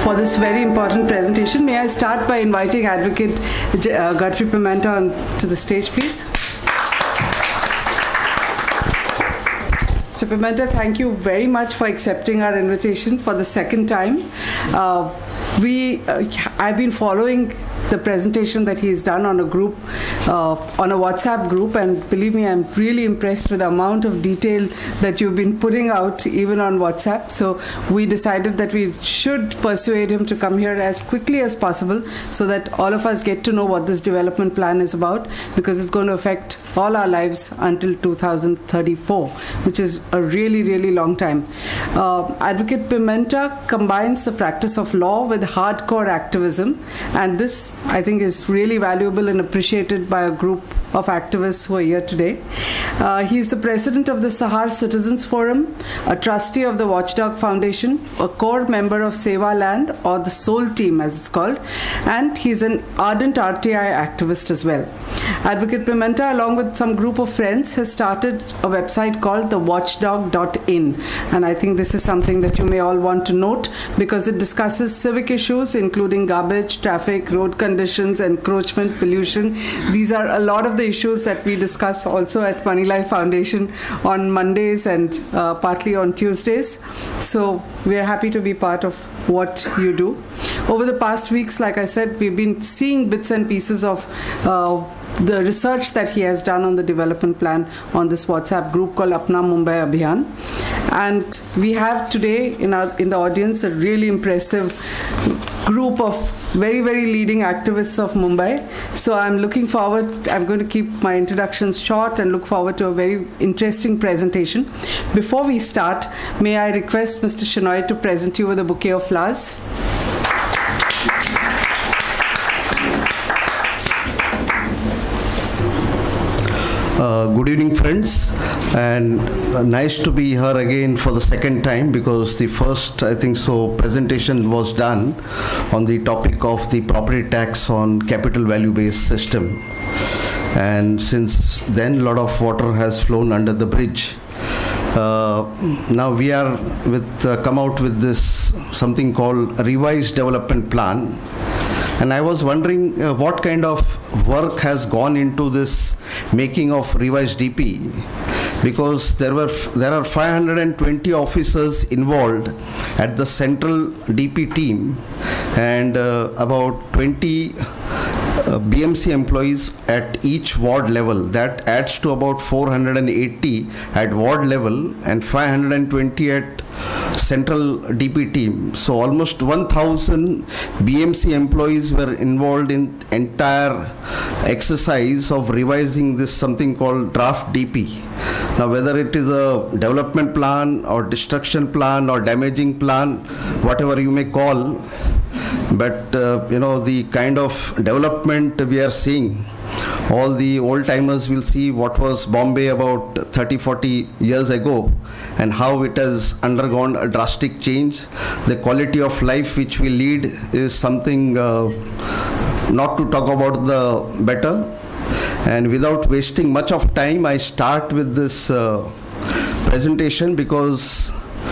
for this very important presentation. May I start by inviting Advocate Godfrey Pimenta to the stage, please. Mr. Pimenta, thank you very much for accepting our invitation for the second time. I've been following the presentation that he's done on a group, on a WhatsApp group, and believe me, I'm really impressed with the amount of detail that you've been putting out even on WhatsApp. So we decided that we should persuade him to come here as quickly as possible so that all of us get to know what this development plan is about, because it's going to affect all our lives until 2034, which is a really, really long time. Advocate Pimenta combines the practice of law with hardcore activism, and this, I think, is really valuable and appreciated by a group of activists who are here today. He's the president of the Sahar Citizens Forum, a trustee of the Watchdog Foundation, a core member of Seva Land, or the Soul Team as it's called, and he's an ardent RTI activist as well. Advocate Pimenta, along with some group of friends, has started a website called thewatchdog.in, and I think this is something that you may all want to note because it discusses civic issues including garbage, traffic, road conditions, encroachment, pollution. These are a lot of the issues that we discuss also at Money Life Foundation on Mondays and partly on Tuesdays. So we are happy to be part of what you do. Over the past weeks, like I said, we've been seeing bits and pieces of the research that he has done on the development plan on this WhatsApp group called Apna Mumbai Abhiyan. And we have today in the audience a really impressive group of very, very leading activists of Mumbai. So I'm looking forward, I'm going to keep my introductions short and look forward to a very interesting presentation. Before we start, may I request Mr. Shenoy to present you with a bouquet of flowers. Good evening, friends, and nice to be here again for the second time, because the first, I think so, presentation was done on the topic of the property tax on capital value based system, and since then a lot of water has flown under the bridge. Now we are come out with this something called revised development plan. And I was wondering what kind of work has gone into this making of revised DP, because there are 520 officers involved at the central DP team and about 20 BMC employees at each ward level. That adds to about 480 at ward level and 520 at central DP team. So almost 1,000 BMC employees were involved in entire exercise of revising this something called draft DP. Now whether it is a development plan or destruction plan or damaging plan, whatever you may call, but the kind of development we are seeing, all the old timers will see what was Bombay about 30-40 years ago and how it has undergone a drastic change. The quality of life which we lead is something not to talk about the better. And without wasting much of time, I start with this presentation because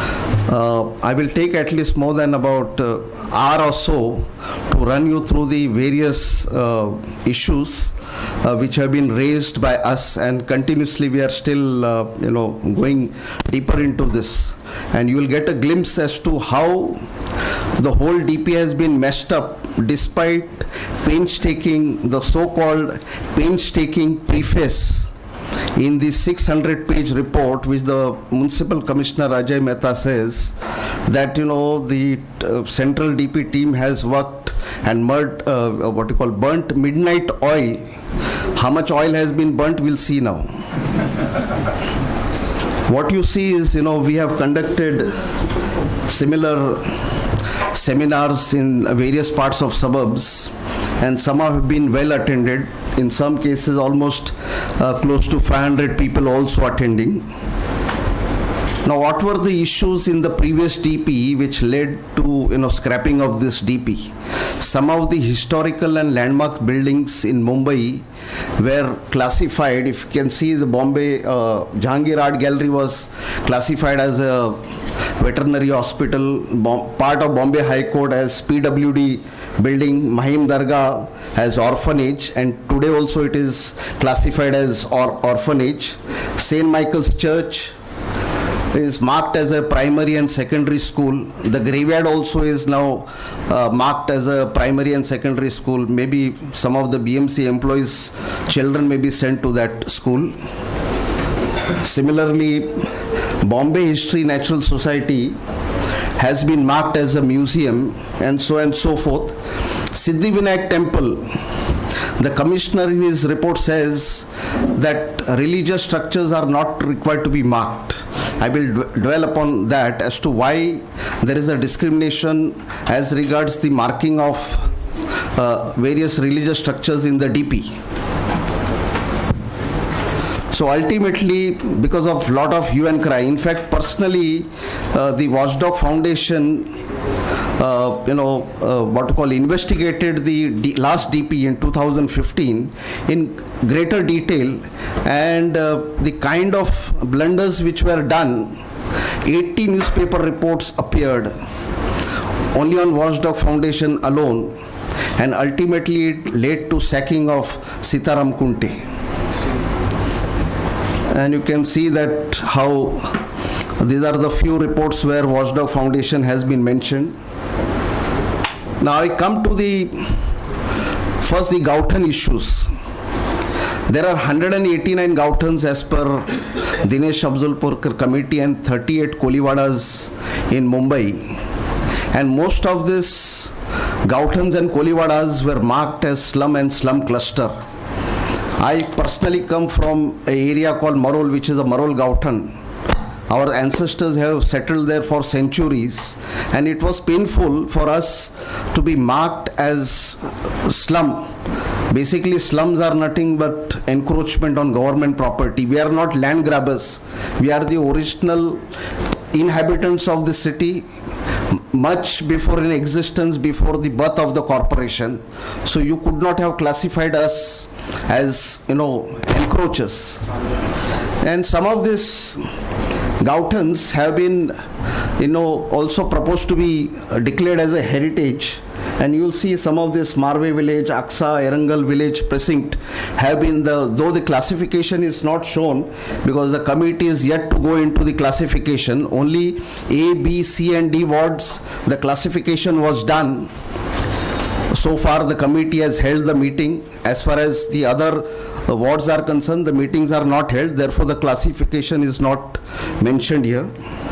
I will take at least more than about an hour or so to run you through the various issues which have been raised by us, and continuously we are still going deeper into this, and you will get a glimpse as to how the whole DP has been messed up despite the so-called painstaking preface in the 600-page report, which the Municipal Commissioner Ajay Mehta says that the central DP team has worked and burnt midnight oil. How much oil has been burnt, we'll see now. What you see is, we have conducted similar seminars in various parts of suburbs, and some have been well attended. In some cases, almost close to 500 people also attending. Now, what were the issues in the previous DP which led to scrapping of this DP? Some of the historical and landmark buildings in Mumbai were classified. If you can see, the Bombay Jahangir Art Gallery was classified as a Veterinary Hospital, part of Bombay High Court as PWD building, Mahim Dargah as orphanage, and today also it is classified as orphanage. St. Michael's Church is marked as a primary and secondary school. The graveyard also is now marked as a primary and secondary school. Maybe some of the BMC employees' children may be sent to that school. Similarly, Bombay History Natural Society has been marked as a museum, and so forth. Siddhivinayak Temple, the commissioner in his report says that religious structures are not required to be marked. I will dwell upon that as to why there is a discrimination as regards the marking of various religious structures in the DP. So ultimately, because of lot of hue and cry, in fact, personally, the Watchdog Foundation, investigated the last DP in 2015 in greater detail, and the kind of blunders which were done, 80 newspaper reports appeared only on Watchdog Foundation alone, and ultimately it led to sacking of Sitaram Kunte. And you can see that how these are the few reports where Watchdog Foundation has been mentioned. Now I come to first the Gauthan issues. There are 189 Gauthans as per Dinesh Afzalpurkar committee and 38 Koliwadas in Mumbai. And most of these Gauthans and Koliwadas were marked as slum and slum cluster. I personally come from an area called Marol, which is a Marol Gauthan. Our ancestors have settled there for centuries, and it was painful for us to be marked as slum. Basically, slums are nothing but encroachment on government property. We are not land grabbers. We are the original inhabitants of the city, much before in existence, before the birth of the corporation. So you could not have classified us as, encroachers. And some of these Gauthans have been, also proposed to be declared as a heritage. And you will see some of this Marve village, Aksa, Erangal village precinct have been though the classification is not shown because the committee is yet to go into the classification. Only A, B, C and D wards, the classification was done. So far the committee has held the meeting. As far as the other wards are concerned, the meetings are not held. Therefore the classification is not mentioned here.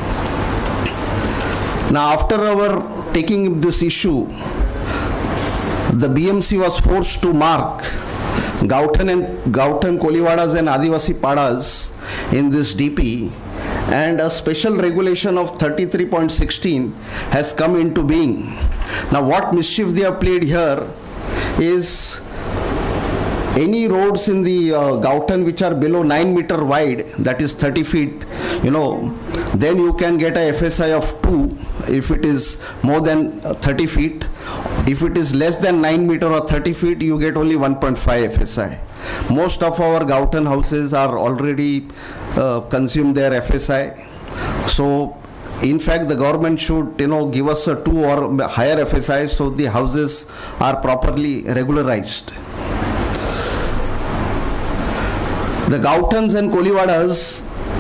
Now after our taking this issue, the BMC was forced to mark Gauthan, Koliwadas and Adivasi Padas in this DP, and a special regulation of 33.16 has come into being. Now what mischief they have played here is any roads in the Gauthan which are below 9 meter wide, that is 30 feet, then you can get a FSI of 2 if it is more than 30 feet. If it is less than 9 meter or 30 feet, you get only 1.5 FSI. Most of our Gauthan houses are already consumed their FSI. So in fact, the government should, give us a 2 or higher FSI so the houses are properly regularized. The Gauthans and Koliwadas,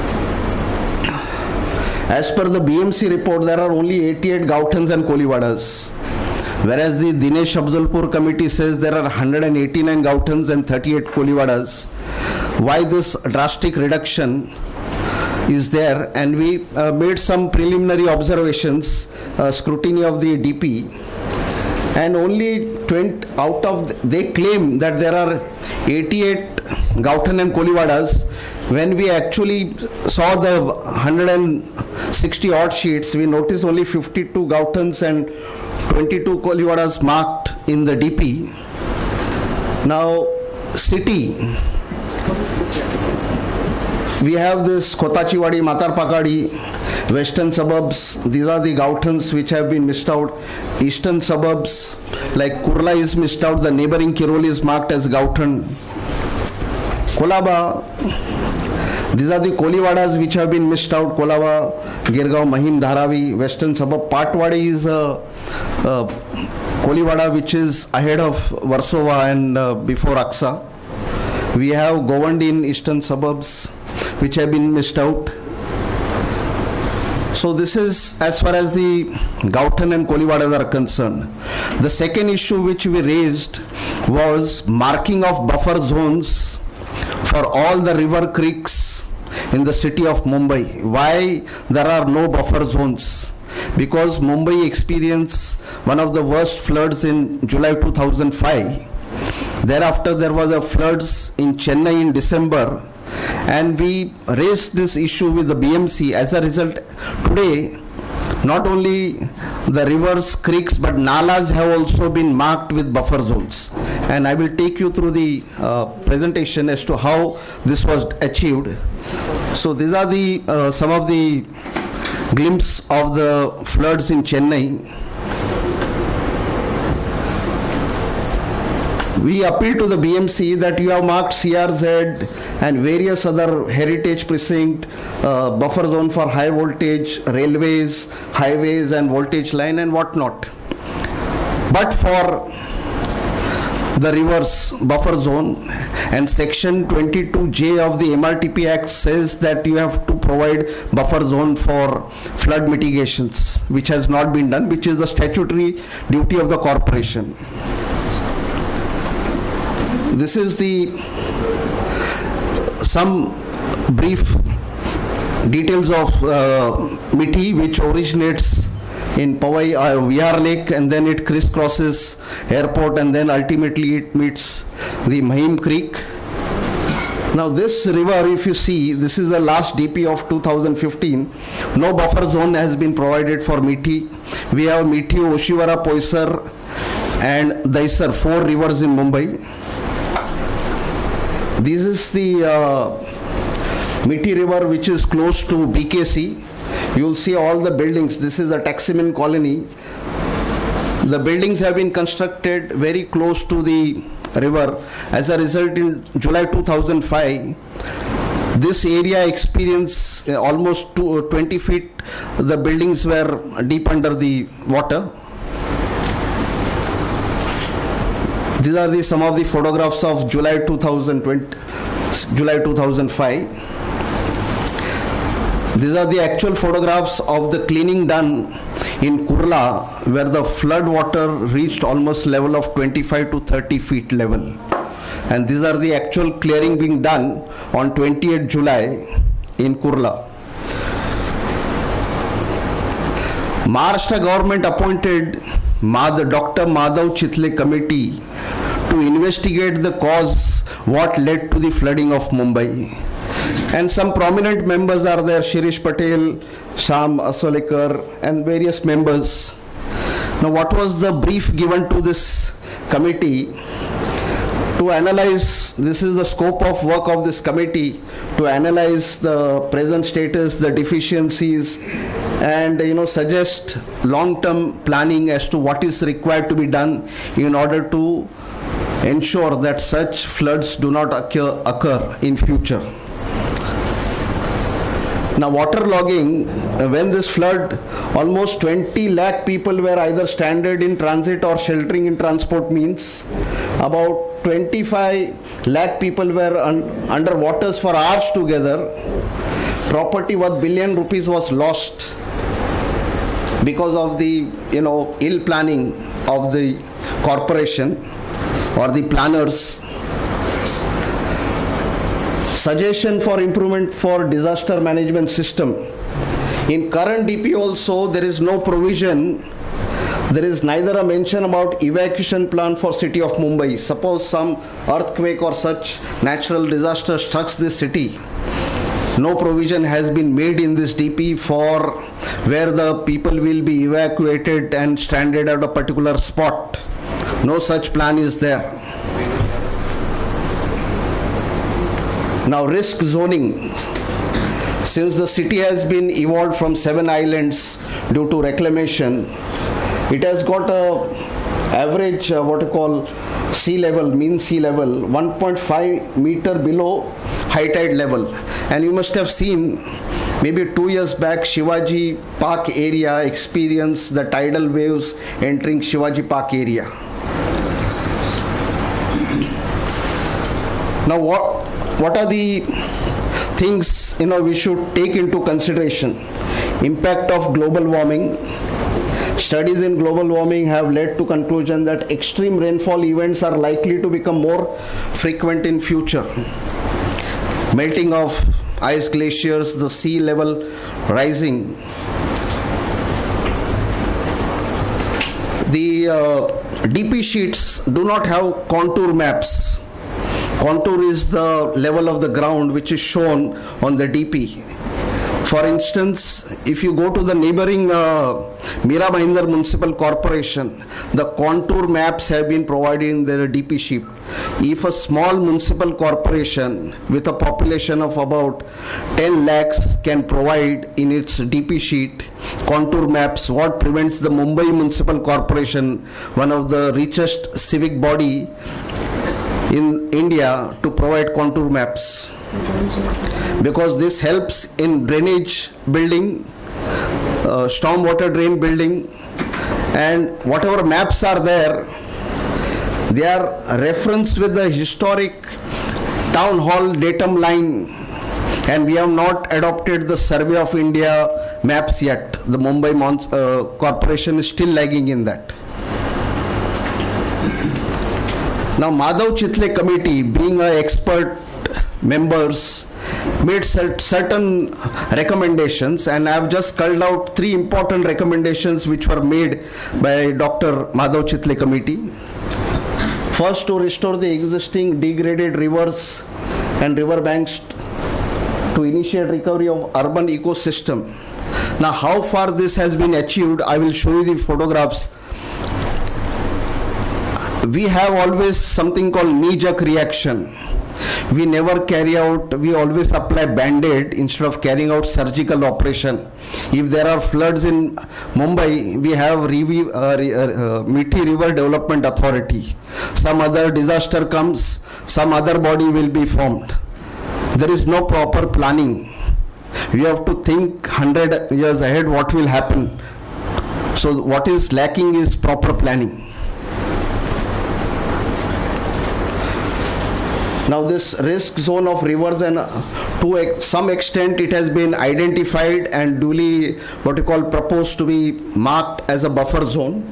as per the BMC report, there are only 88 Gauthans and Koliwadas. Whereas the Dinesh Afzalpur committee says there are 189 Gauthans and 38 Koliwadas. Why this drastic reduction is there? And we made some preliminary observations, scrutiny of the DP, and only 20 out of, they claim that there are 88 Gauthan and Koliwadas. When we actually saw the 160 odd sheets, we noticed only 52 Gauthans and 22 Koliwadas marked in the DP. Now, city, we have this Kotachiwadi, Matarpakadi, western suburbs. These are the Gauthans which have been missed out. Eastern suburbs, like Kurla is missed out. The neighboring Kiroli is marked as Gauthan. Kolaba, These are the Koliwadas which have been missed out. Kolava, Girgaon, Mahim, Dharavi, western suburb. Patwadi is a Koliwada which is ahead of Warsaw and before Aksa. We have Govandi in eastern suburbs which have been missed out. So this is as far as the Gautan and Koliwadas are concerned. The second issue which we raised was marking of buffer zones for all the river creeks in the city of Mumbai. Why there are no buffer zones? Because Mumbai experienced one of the worst floods in July 2005. Thereafter there was a floods in Chennai in December, and we raised this issue with the BMC. As a result, today not only the rivers, creeks, but nalas have also been marked with buffer zones. And I will take you through the presentation as to how this was achieved. So these are the some of the glimpse of the floods in Chennai. We appeal to the BMC that you have marked CRZ and various other heritage precinct, buffer zone for high voltage, railways, highways and voltage line and whatnot. But for the rivers buffer zone, and section 22J of the MRTP Act says that you have to provide buffer zone for flood mitigations, which has not been done, which is the statutory duty of the corporation. This is the some brief details of MITI, which originates in Powai Vihar Lake, and then it crisscrosses airport, and then ultimately it meets the Mahim Creek. Now this river, if you see, this is the last DP of 2015. No buffer zone has been provided for MITI. We have MITI, Oshiwara, Poisar and Daisar, 4 rivers in Mumbai. This is the MITI river, which is close to BKC. You will see all the buildings. This is a Taximin colony. The buildings have been constructed very close to the river. As a result, in July 2005, this area experienced almost 20 feet. The buildings were deep under the water. These are some of the photographs of July 2005. These are the actual photographs of the cleaning done in Kurla, where the flood water reached almost level of 25 to 30 feet level. And these are the actual clearing being done on 28th July in Kurla. Maharashtra government appointed Dr. Madhav Chitle committee to investigate the cause what led to the flooding of Mumbai. And some prominent members are there, Shirish Patel, Sham Asolekar and various members. Now what was the brief given to this committee? To analyze, this is the scope of work of this committee, to analyze the present status, the deficiencies, and suggest long-term planning as to what is required to be done in order to ensure that such floods do not occur in future. Now waterlogging, when this flood, almost 20 lakh people were either stranded in transit or sheltering in transport means. About 25 lakh people were under waters for hours together. Property worth billion rupees was lost because of the ill planning of the corporation or the planners. Suggestion for improvement for disaster management system. In current DP also there is no provision. There is neither a mention about evacuation plan for city of Mumbai. Suppose some earthquake or such natural disaster strikes this city. No provision has been made in this DP for where the people will be evacuated and stranded at a particular spot. No such plan is there. Now risk zoning. Since the city has been evolved from 7 islands due to reclamation, it has got a average sea level, mean sea level 1.5 meter below high tide level. And you must have seen maybe 2 years back, Shivaji Park area experienced the tidal waves entering Shivaji Park area. Now what are the things we should take into consideration? Impact of global warming. Studies in global warming have led to conclusion that extreme rainfall events are likely to become more frequent in future. Melting of ice glaciers, the sea level rising. The DP sheets do not have contour maps. Contour is the level of the ground which is shown on the DP. For instance, if you go to the neighboring Mira Bhayandar Municipal Corporation, the contour maps have been provided in their DP sheet. If a small municipal corporation with a population of about 10 lakhs can provide in its DP sheet contour maps, what prevents the Mumbai Municipal Corporation, one of the richest civic body in India, to provide contour maps? Because this helps in drainage building, stormwater drain building, and whatever maps are there, they are referenced with the historic town hall datum line, and we have not adopted the Survey of India maps yet. The Mumbai Corporation is still lagging in that. Now Madhav Chitle committee, being an expert members, made certain recommendations, and I have just culled out 3 important recommendations which were made by Dr. Madhav Chitle committee. First, to restore the existing degraded rivers and river banks to initiate recovery of urban ecosystem. Now how far this has been achieved, I will show you the photographs. We have always something called knee-jerk reaction. We never carry out, we always apply band-aid instead of carrying out surgical operation. If there are floods in Mumbai, we have Mithi River Development Authority. Some other disaster comes, some other body will be formed. There is no proper planning. We have to think 100 years ahead what will happen. So what is lacking is proper planning. Now this risk zone of rivers, and to some extent it has been identified and duly proposed to be marked as a buffer zone.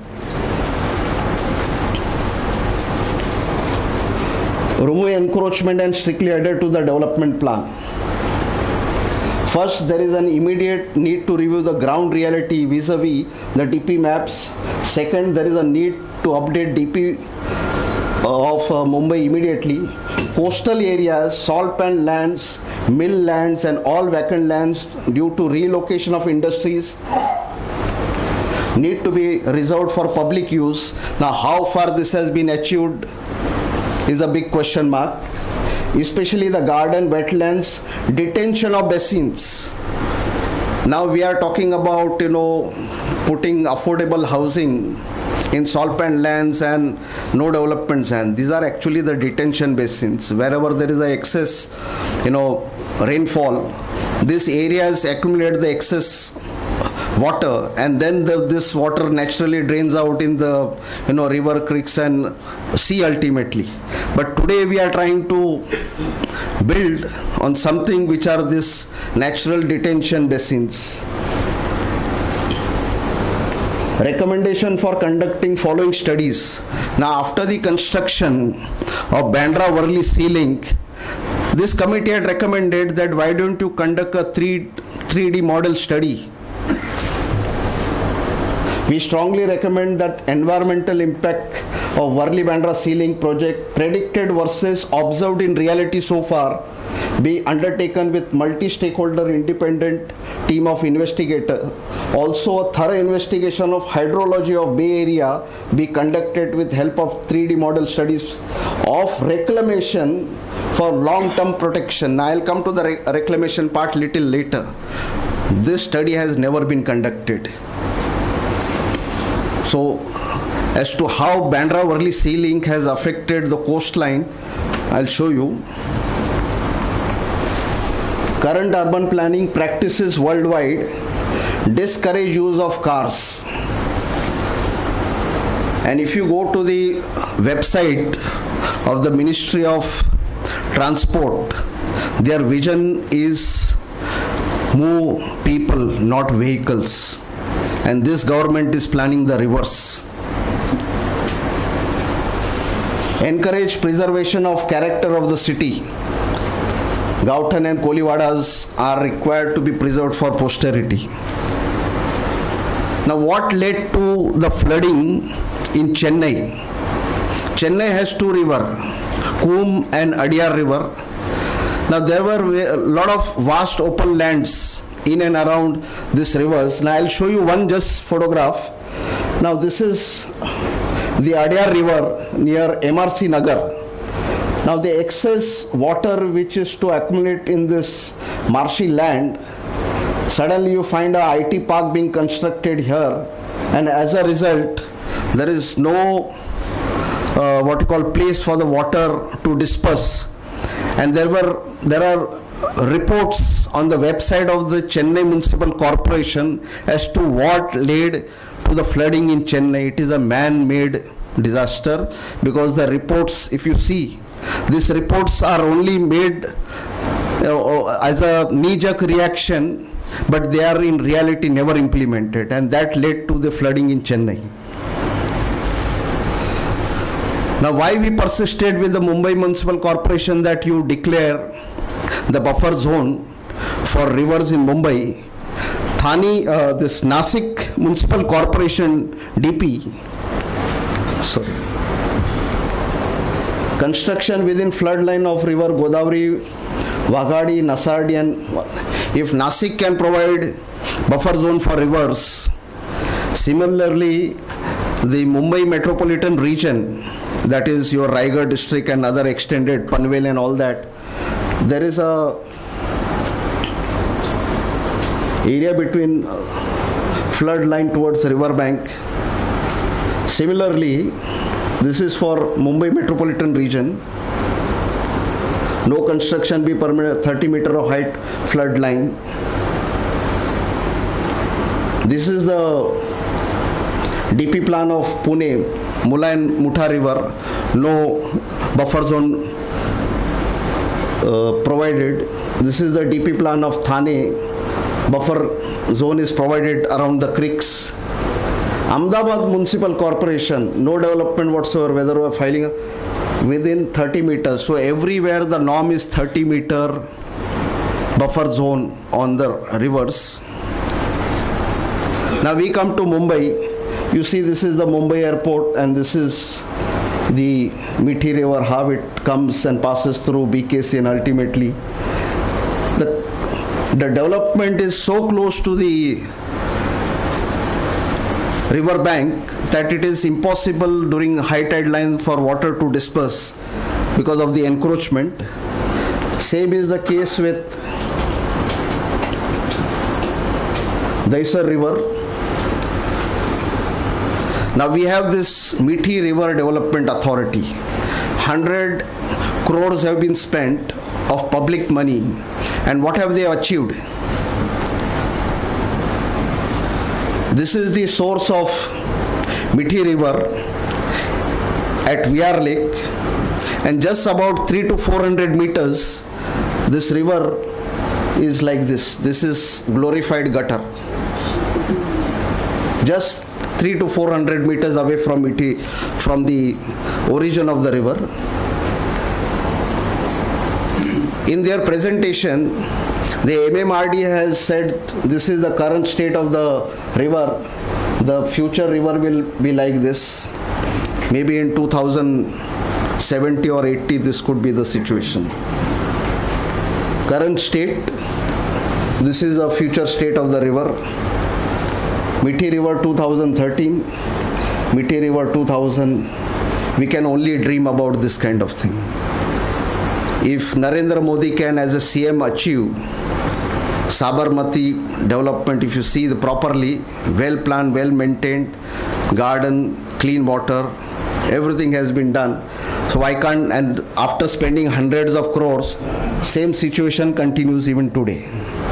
Remove encroachment and strictly adhere to the development plan. First, there is an immediate need to review the ground reality vis-a-vis the DP maps. Second, there is a need to update DP of Mumbai immediately. Coastal areas, salt pan lands, mill lands, and all vacant lands due to relocation of industries need to be reserved for public use. Now how far this has been achieved is a big question mark. Especially the garden, wetlands, detention of basins. Now we are talking about putting affordable housing in salt pan lands and no development land. These are actually the detention basins. Wherever there is a excess rainfall, these areas accumulate the excess water, and then this water naturally drains out in the river, creeks, and sea ultimately. But today we are trying to build on something which are these natural detention basins. Recommendation for conducting following studies. Now after the construction of Bandra-Worli Sea Link, this committee had recommended that why don't you conduct a 3D model study. We strongly recommend that environmental impact of Worli-Bandra Sea Link project predicted versus observed in reality so far be undertaken with multi-stakeholder independent team of investigators. Also a thorough investigation of hydrology of Bay Area be conducted with help of 3D model studies of reclamation for long-term protection. Now I'll come to the reclamation part little later. This study has never been conducted. So as to how Bandra-Worli Sea Link has affected the coastline, I'll show you. current urban planning practices worldwide discourage use of cars. And if you go to the website of the Ministry of Transport, their vision is move people, not vehicles. And this government is planning the reverse. Encourage preservation of character of the city. Gauthan and Koliwadas are required to be preserved for posterity. Now, what led to the flooding in Chennai? Chennai has two rivers, Coombe and Adyar River. Now, there were a lot of vast open lands in and around these rivers. Now, I'll show you one just photograph. Now, this is the Adyar River near MRC Nagar. Now, the excess water which is to accumulate in this marshy land, suddenly you find a IT park being constructed here, and as a result, there is no what you call place for the water to disperse. And there are reports on the website of the Chennai Municipal Corporation as to what led to the flooding in Chennai. It is a man-made disaster, because the reports, if you see, these reports are only made as a knee-jerk reaction, but they are in reality never implemented, and that led to the flooding in Chennai. Now, why we persisted with the Mumbai Municipal Corporation that you declare the buffer zone for rivers in Mumbai? Thane, this Nasik Municipal Corporation DP, construction within floodline of river Godavari, Waghadi, Nasardi, and if Nasik can provide buffer zone for rivers, similarly the Mumbai metropolitan region, that is your Raigad district and other extended Panvel and all that, there is a area between flood line towards river bank. Similarly, this is for Mumbai metropolitan region. No construction be permitted, 30 meter of height flood line. This is the DP plan of Pune, Mula and Mutha river, no buffer zone provided. This is the DP plan of Thane, buffer zone is provided around the creeks. Ahmedabad Municipal Corporation, no development whatsoever, whether we are filing within 30 meters. So everywhere the norm is 30-meter buffer zone on the rivers. Now we come to Mumbai. You see, this is the Mumbai airport, and this is the Mithi River, how it comes and passes through BKC, and ultimately the development is so close to the river bank that it is impossible during high tide line for water to disperse because of the encroachment. Same is the case with Daisar River. Now we have this Mithi River Development Authority. 100 crores have been spent of public money, and what have they achieved? This is the source of Mithi River at VR Lake, and just about 300 to 400 meters, this river is like this. This is glorified gutter. Just 300 to 400 meters away from Mithi, from the origin of the river. In their presentation, the MMRD has said this is the current state of the river. The future river will be like this. Maybe in 2070 or 80, this could be the situation. Current state, this is a future state of the river. Mithi River 2013, Mithi River 2000, we can only dream about this kind of thing. If Narendra Modi can, as a CM, achieve Sabarmati development, if you see the properly, well planned, well maintained, garden, clean water, everything has been done. So why can't, and after spending hundreds of crores, same situation continues even today.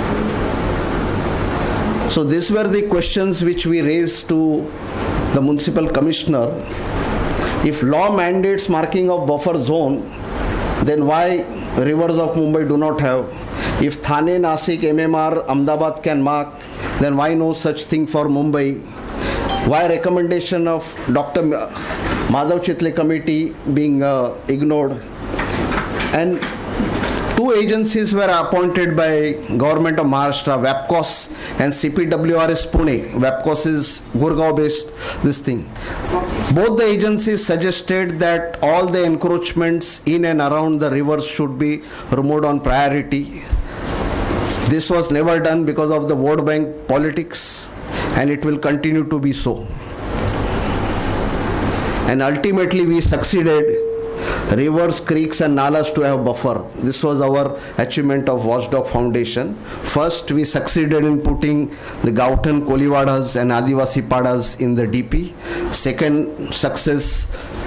So these were the questions which we raised to the municipal commissioner. If law mandates marking of buffer zone, then why rivers of Mumbai do not have? If Thane, Nasik, MMR, Ahmedabad can mark, then why no such thing for Mumbai? Why recommendation of Dr. Madhav Chitle committee being ignored? And two agencies were appointed by Government of Maharashtra, WAPCOS and CPWRS Pune. WAPCOS is Gurgaon based, this thing. Both the agencies suggested that all the encroachments in and around the rivers should be removed on priority. This was never done because of the vote bank politics, and it will continue to be so. And ultimately we succeeded. Rivers, creeks and nalas to have buffer. This was our achievement of Watchdog Foundation. First, we succeeded in putting the Gauthan, Koliwadas and Adivasi Padas in the DP. Second success,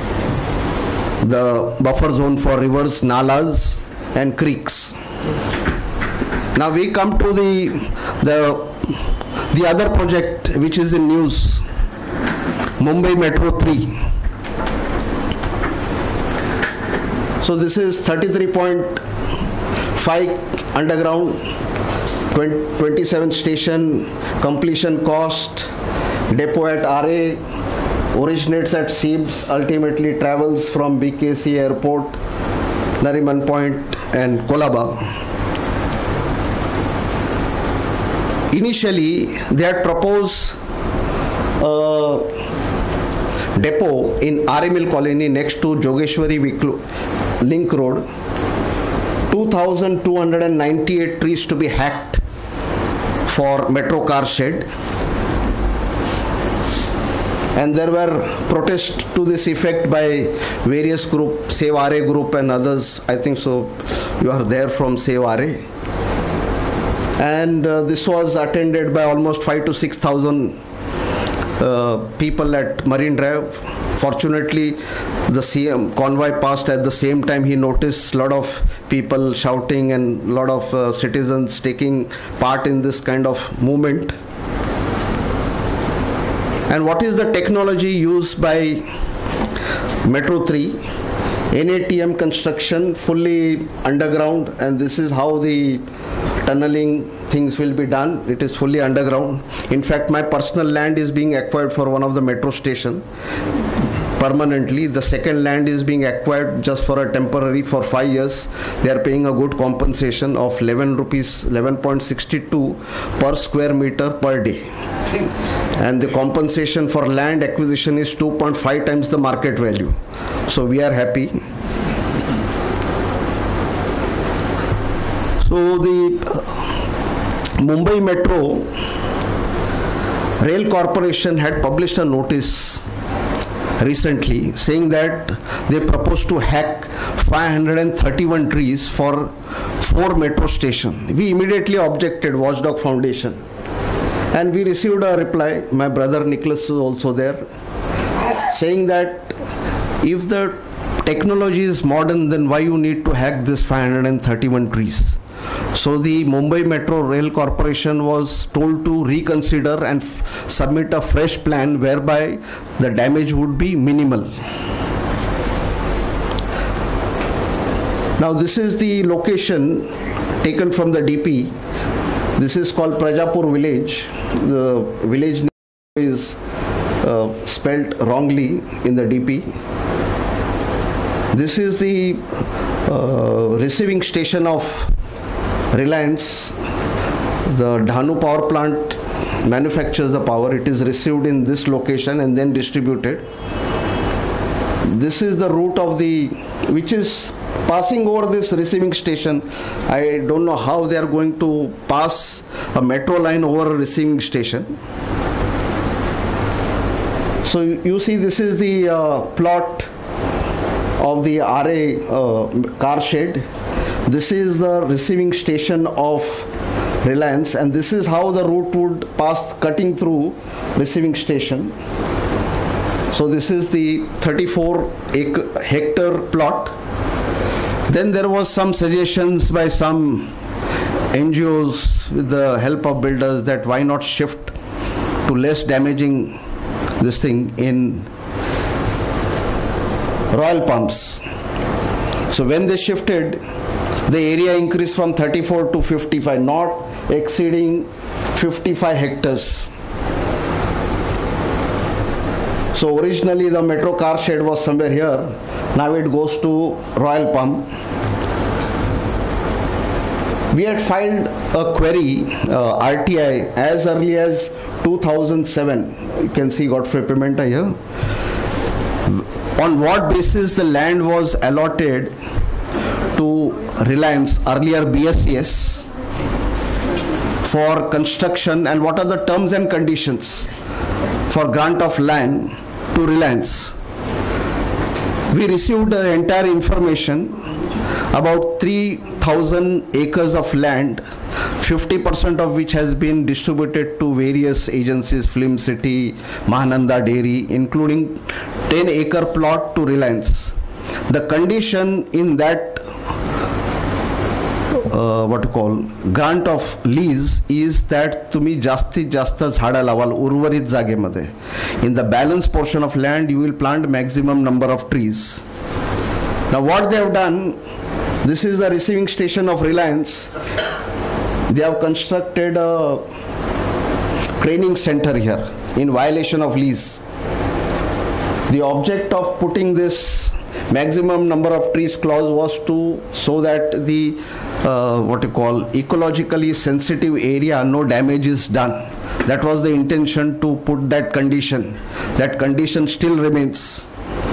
the buffer zone for rivers, nalas and creeks. Now we come to the other project which is in news, Mumbai Metro 3. So this is 33.5 underground, 27 station, completion cost, depot at RA, originates at Seebs, ultimately travels from BKC Airport, Nariman Point and Kolaba. Initially, they had proposed depot in RML colony next to Jogeshwari Link Road. 2,298 trees to be hacked for metro car shed. And there were protests to this effect by various groups, Save RA group and others. I think so. You are there from Save RA. And this was attended by almost 5,000 to 6,000 people at Marine Drive. Fortunately, the CM convoy passed at the same time. He noticed a lot of people shouting and a lot of citizens taking part in this kind of movement. And what is the technology used by Metro 3? NATM construction, fully underground, and this is how the tunneling things will be done. It is fully underground. In fact, my personal land is being acquired for one of the metro station permanently. The second land is being acquired just for a temporary for 5 years. They are paying a good compensation of 11 rupees, 11.62 per square meter per day. And the compensation for land acquisition is 2.5 times the market value. So we are happy. So the Mumbai Metro Rail Corporation had published a notice recently saying that they propose to hack 531 trees for 4 metro stations. We immediately objected, Watchdog Foundation. And we received a reply, my brother Nicholas is also there, saying that if the technology is modern, then why you need to hack this 531 trees? So the Mumbai Metro Rail Corporation was told to reconsider and submit a fresh plan whereby the damage would be minimal. Now this is the location taken from the DP. This is called Prajapur village. The village name is spelt wrongly in the DP. This is the receiving station of Reliance. The Dhanu power plant manufactures the power. It is received in this location and then distributed. This is the route of the, which is passing over this receiving station. I don't know how they are going to pass a metro line over a receiving station. So you see, this is the plot of the RA car shed. This is the receiving station of Reliance, and this is how the route would pass, cutting through receiving station. So this is the 34-hectare plot. Then there was some suggestions by some NGOs with the help of builders that why not shift to less damaging this thing in Royal Palms. So when they shifted, the area increased from 34 to 55, not exceeding 55 hectares. So originally the metro car shed was somewhere here. Now it goes to Royal Palm. We had filed a query, RTI, as early as 2007. You can see Godfrey Pimenta here. On what basis the land was allotted to Reliance, earlier BSES, for construction, and what are the terms and conditions for grant of land to Reliance. We received the entire information about 3,000 acres of land, 50% of which has been distributed to various agencies, Film City, Mahananda Dairy, including 10-acre plot to Reliance. The condition in that grant of lease is that तुम्ही जास्तीत जास्त झाडं लावाल उर्वरित जागेमध्ये. In the balance portion of land you will plant maximum number of trees. Now what they have done, this is the receiving station of Reliance. They have constructed a training center here in violation of lease. The object of putting this maximum number of trees clause was to so that the ecologically sensitive area, no damage is done. That was the intention to put that condition. That condition still remains.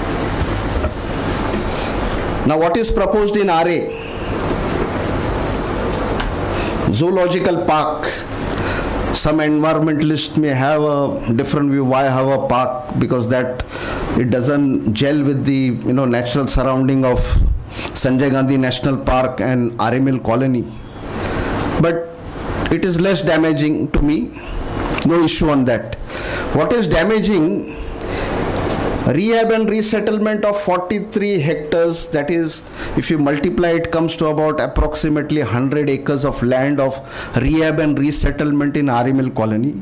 Now what is proposed in RA? Zoological Park. Some environmentalists may have a different view. Why have a park? Because that it doesn't gel with the natural surrounding of Sanjay Gandhi National Park and R.A. Mill Colony. But it is less damaging to me. No issue on that. What is damaging? Rehab and resettlement of 43 hectares, that is, if you multiply it, comes to about approximately 100 acres of land of rehab and resettlement in R.A. Mill Colony.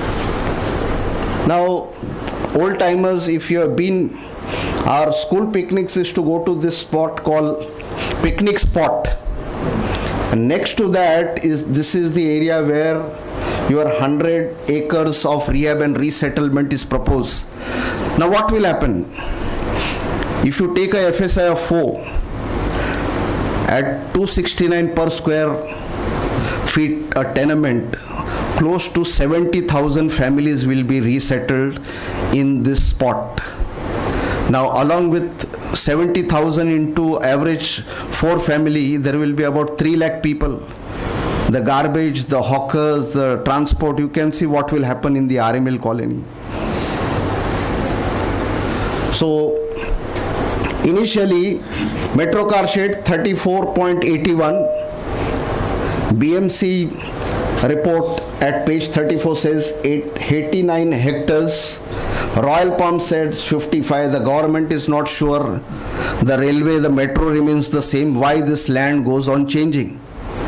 Now, old timers, if you have been, our school picnics is to go to this spot called Picnic Spot. And next to that this is the area where your 100 acres of rehab and resettlement is proposed. Now what will happen? If you take a FSI of 4 at 269 per square feet a tenement, close to 70,000 families will be resettled in this spot. Now along with 70,000 into average 4 family, there will be about 3 lakh people. The garbage, the hawkers, the transport, you can see what will happen in the R.A. Mill Colony. So initially metro car shed 34.81, BMC report at page 34 says 89 hectares. Royal Palm says 55. The government is not sure. The railway, the metro remains the same. Why this land goes on changing?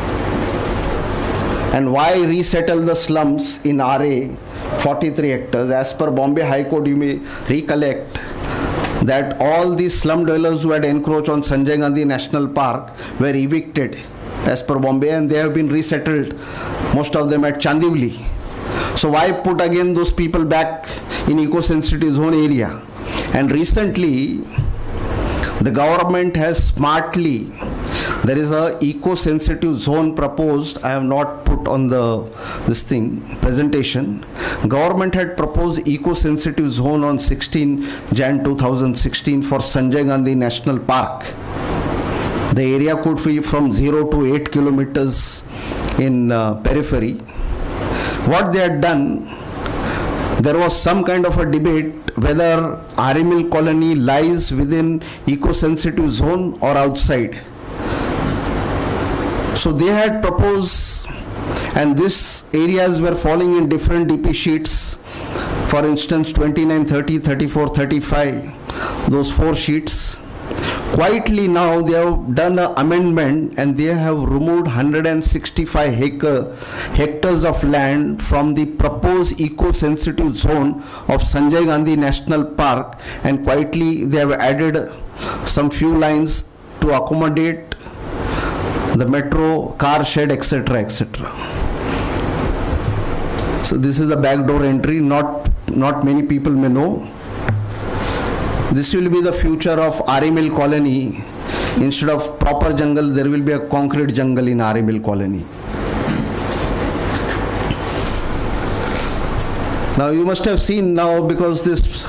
And why resettle the slums in RA 43 hectares? As per Bombay High Court, you may recollect that all these slum dwellers who had encroached on Sanjay Gandhi National Park were evicted as per Bombay, and they have been resettled, most of them at Chandivli. So why put again those people back in eco-sensitive zone area? And recently the government has smartly, there is a eco-sensitive zone proposed. I have not put on this presentation. Government had proposed eco-sensitive zone on 16 Jan 2016 for Sanjay Gandhi National Park. The area could be from 0 to 8 kilometers in periphery. What they had done, there was some kind of a debate whether R.A. Mill Colony lies within eco-sensitive zone or outside. So they had proposed, and these areas were falling in different DP sheets For instance, 29, 30, 34, 35, those 4 sheets. Quietly now they have done an amendment and they have removed 165 hectares of land from the proposed eco-sensitive zone of Sanjay Gandhi National Park, and quietly they have added some few lines to accommodate the metro, car shed, etc., etc. So this is a backdoor entry, not many people may know. This will be the future of RE Mill colony. Instead of proper jungle, there will be a concrete jungle in RE Mill colony. Now you must have seen now, because this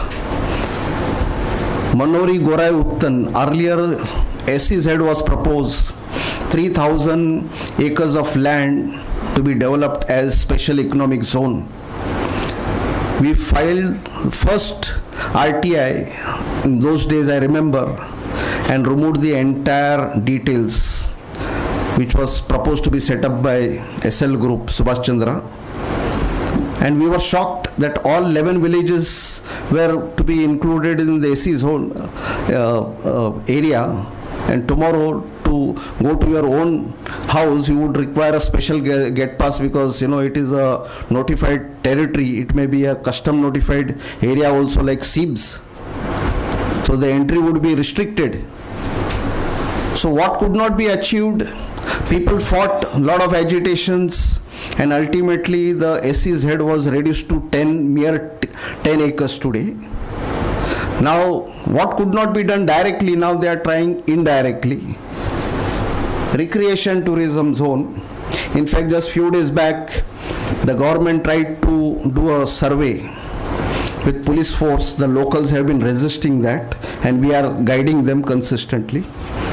Manori Gorai Uttan, earlier SEZ was proposed 3,000 acres of land to be developed as special economic zone. We filed first RTI in those days, I remember, and removed the entire details which was proposed to be set up by SL Group, Subhash Chandra. And we were shocked that all 11 villages were to be included in the SE zone area, and tomorrow to go to your own house you would require a special get pass, because it is a notified territory. It may be a custom notified area also, like SEEBS. So the entry would be restricted. So what could not be achieved, people fought a lot of agitations, and ultimately the SEZ was reduced to mere 10 acres today. Now what could not be done directly, now they are trying indirectly. Recreation tourism zone. In fact, just few days back the government tried to do a survey with police force. The locals have been resisting that, and we are guiding them consistently.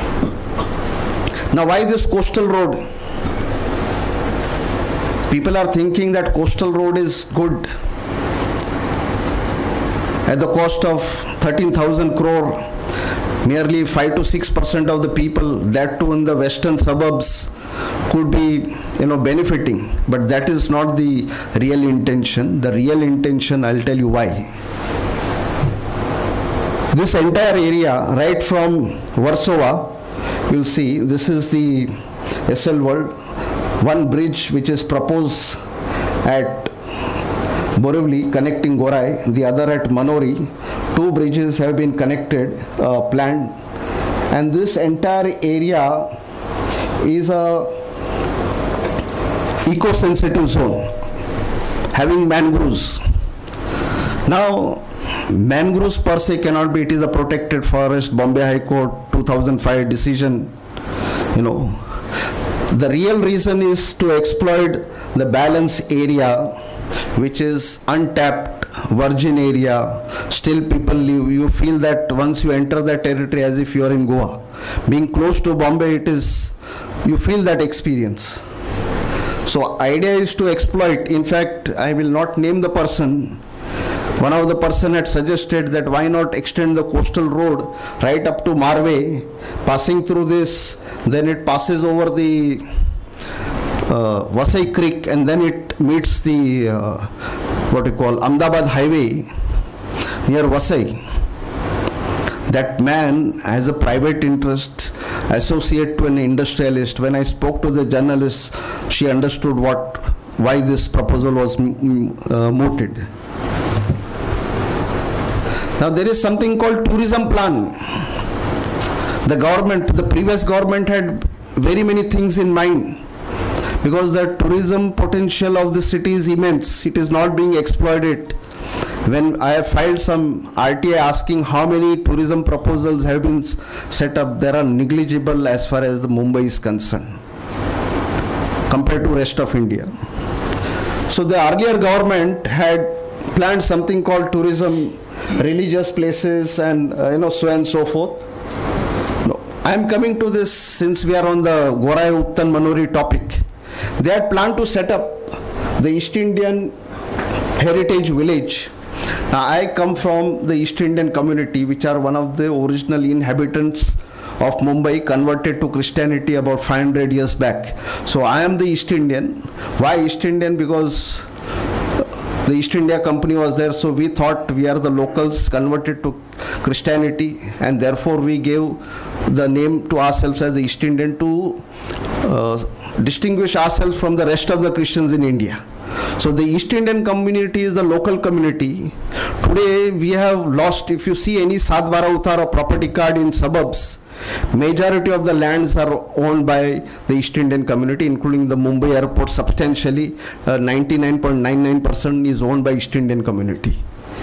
Now why this coastal road? People are thinking that coastal road is good at the cost of 13,000 crore. Nearly 5 to 6% of the people, that too in the western suburbs, could be benefiting. But that is not the real intention. The real intention, I'll tell you why. This entire area, right from Warsaw, you'll see this is the SL World. One bridge which is proposed at Borivali connecting Gorai, the other at Manori. 2 bridges have been connected, planned, and this entire area is a eco-sensitive zone having mangroves. Now mangroves per se cannot be, it is a protected forest, Bombay High Court 2005 decision. The real reason is to exploit the balance area, which is untapped virgin area. Still people live. You feel that once you enter that territory as if you are in Goa. Being close to Bombay, you feel that experience. So idea is to exploit. In fact, I will not name the person. One of the person had suggested that why not extend the coastal road right up to Marve, passing through this, then it passes over the Vasai Creek, and then it meets the Ahmedabad highway near Vasai. That man has a private interest associate to an industrialist. When I spoke to the journalist, she understood why this proposal was mooted. Now there is something called tourism plan. The previous government had very many things in mind, because the tourism potential of the city is immense. It is not being exploited. When I have filed some RTA asking how many tourism proposals have been set up, there are negligible as far as the Mumbai is concerned compared to rest of India. So the earlier government had planned something called tourism, religious places, and so and so forth. I am coming to this since we are on the Gorai Uttan Manori topic. They had planned to set up the East Indian Heritage Village. Now I come from the East Indian community, which are one of the original inhabitants of Mumbai, converted to Christianity about 500 years back. So I am the East Indian. Why East Indian? Because The East India Company was there, so we thought we are the locals converted to Christianity, and therefore we gave the name to ourselves as the East Indian to distinguish ourselves from the rest of the Christians in India. So the East Indian community is the local community. Today we have lost, if you see any Sadvara Uttar or property card in suburbs, majority of the lands are owned by the East Indian community, including the Mumbai airport. Substantially 99.99% is owned by East Indian community.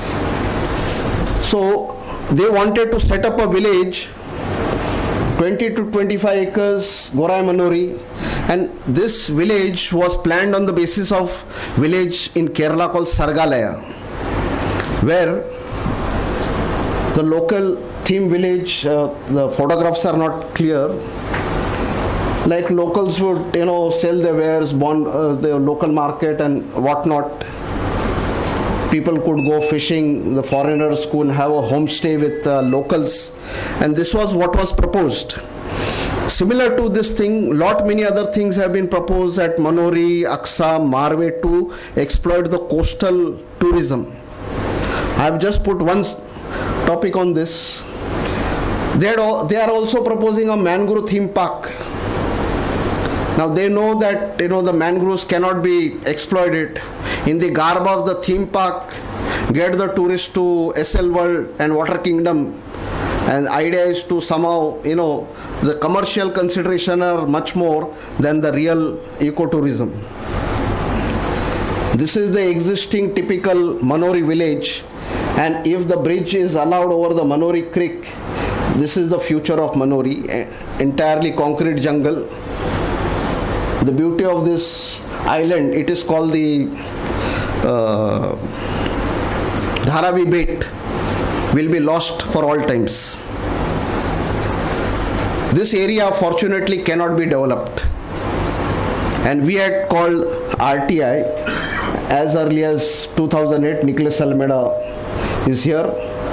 So they wanted to set up a village, 20 to 25 acres, Gorai Manori, and this village was planned on the basis of village in Kerala called Sargalaya, where the local theme village, the photographs are not clear, like locals would sell their wares, the local market and whatnot. People could go fishing, the foreigners could have a homestay with locals, and this was what was proposed. Similar to this thing, many other things have been proposed at Manori, Aksa, Marve to exploit the coastal tourism. I have just put one topic on this. They are also proposing a mangrove theme park. Now they know that the mangroves cannot be exploited. In the garb of the theme park, get the tourists to SL World and Water Kingdom, and the idea is to somehow the commercial consideration are much more than the real ecotourism. This is the existing typical Manori village, and if the bridge is allowed over the Manori Creek, this is the future of Manori, entirely concrete jungle. The beauty of this island, it is called the Dharavi Bait, will be lost for all times. This area fortunately cannot be developed, and we had called RTI as early as 2008. Nicholas Almeida is here.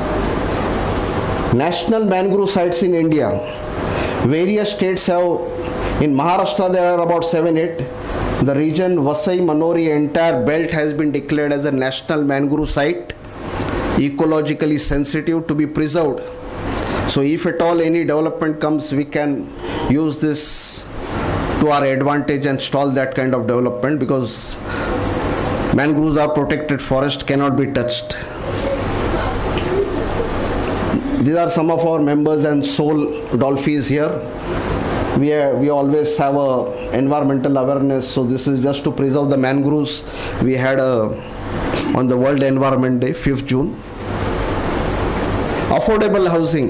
National mangrove sites in India. Various states have, in Maharashtra there are about 7-8. The region Vasai Manori entire belt has been declared as a national mangrove site, ecologically sensitive, to be preserved. So if at all any development comes, we can use this to our advantage and stall that kind of development, because mangroves are protected forest, cannot be touched. These are some of our members and soul dolphins here. We always have a environmental awareness, so this is just to preserve the mangroves. We had on the World Environment Day, 5th June. Affordable housing.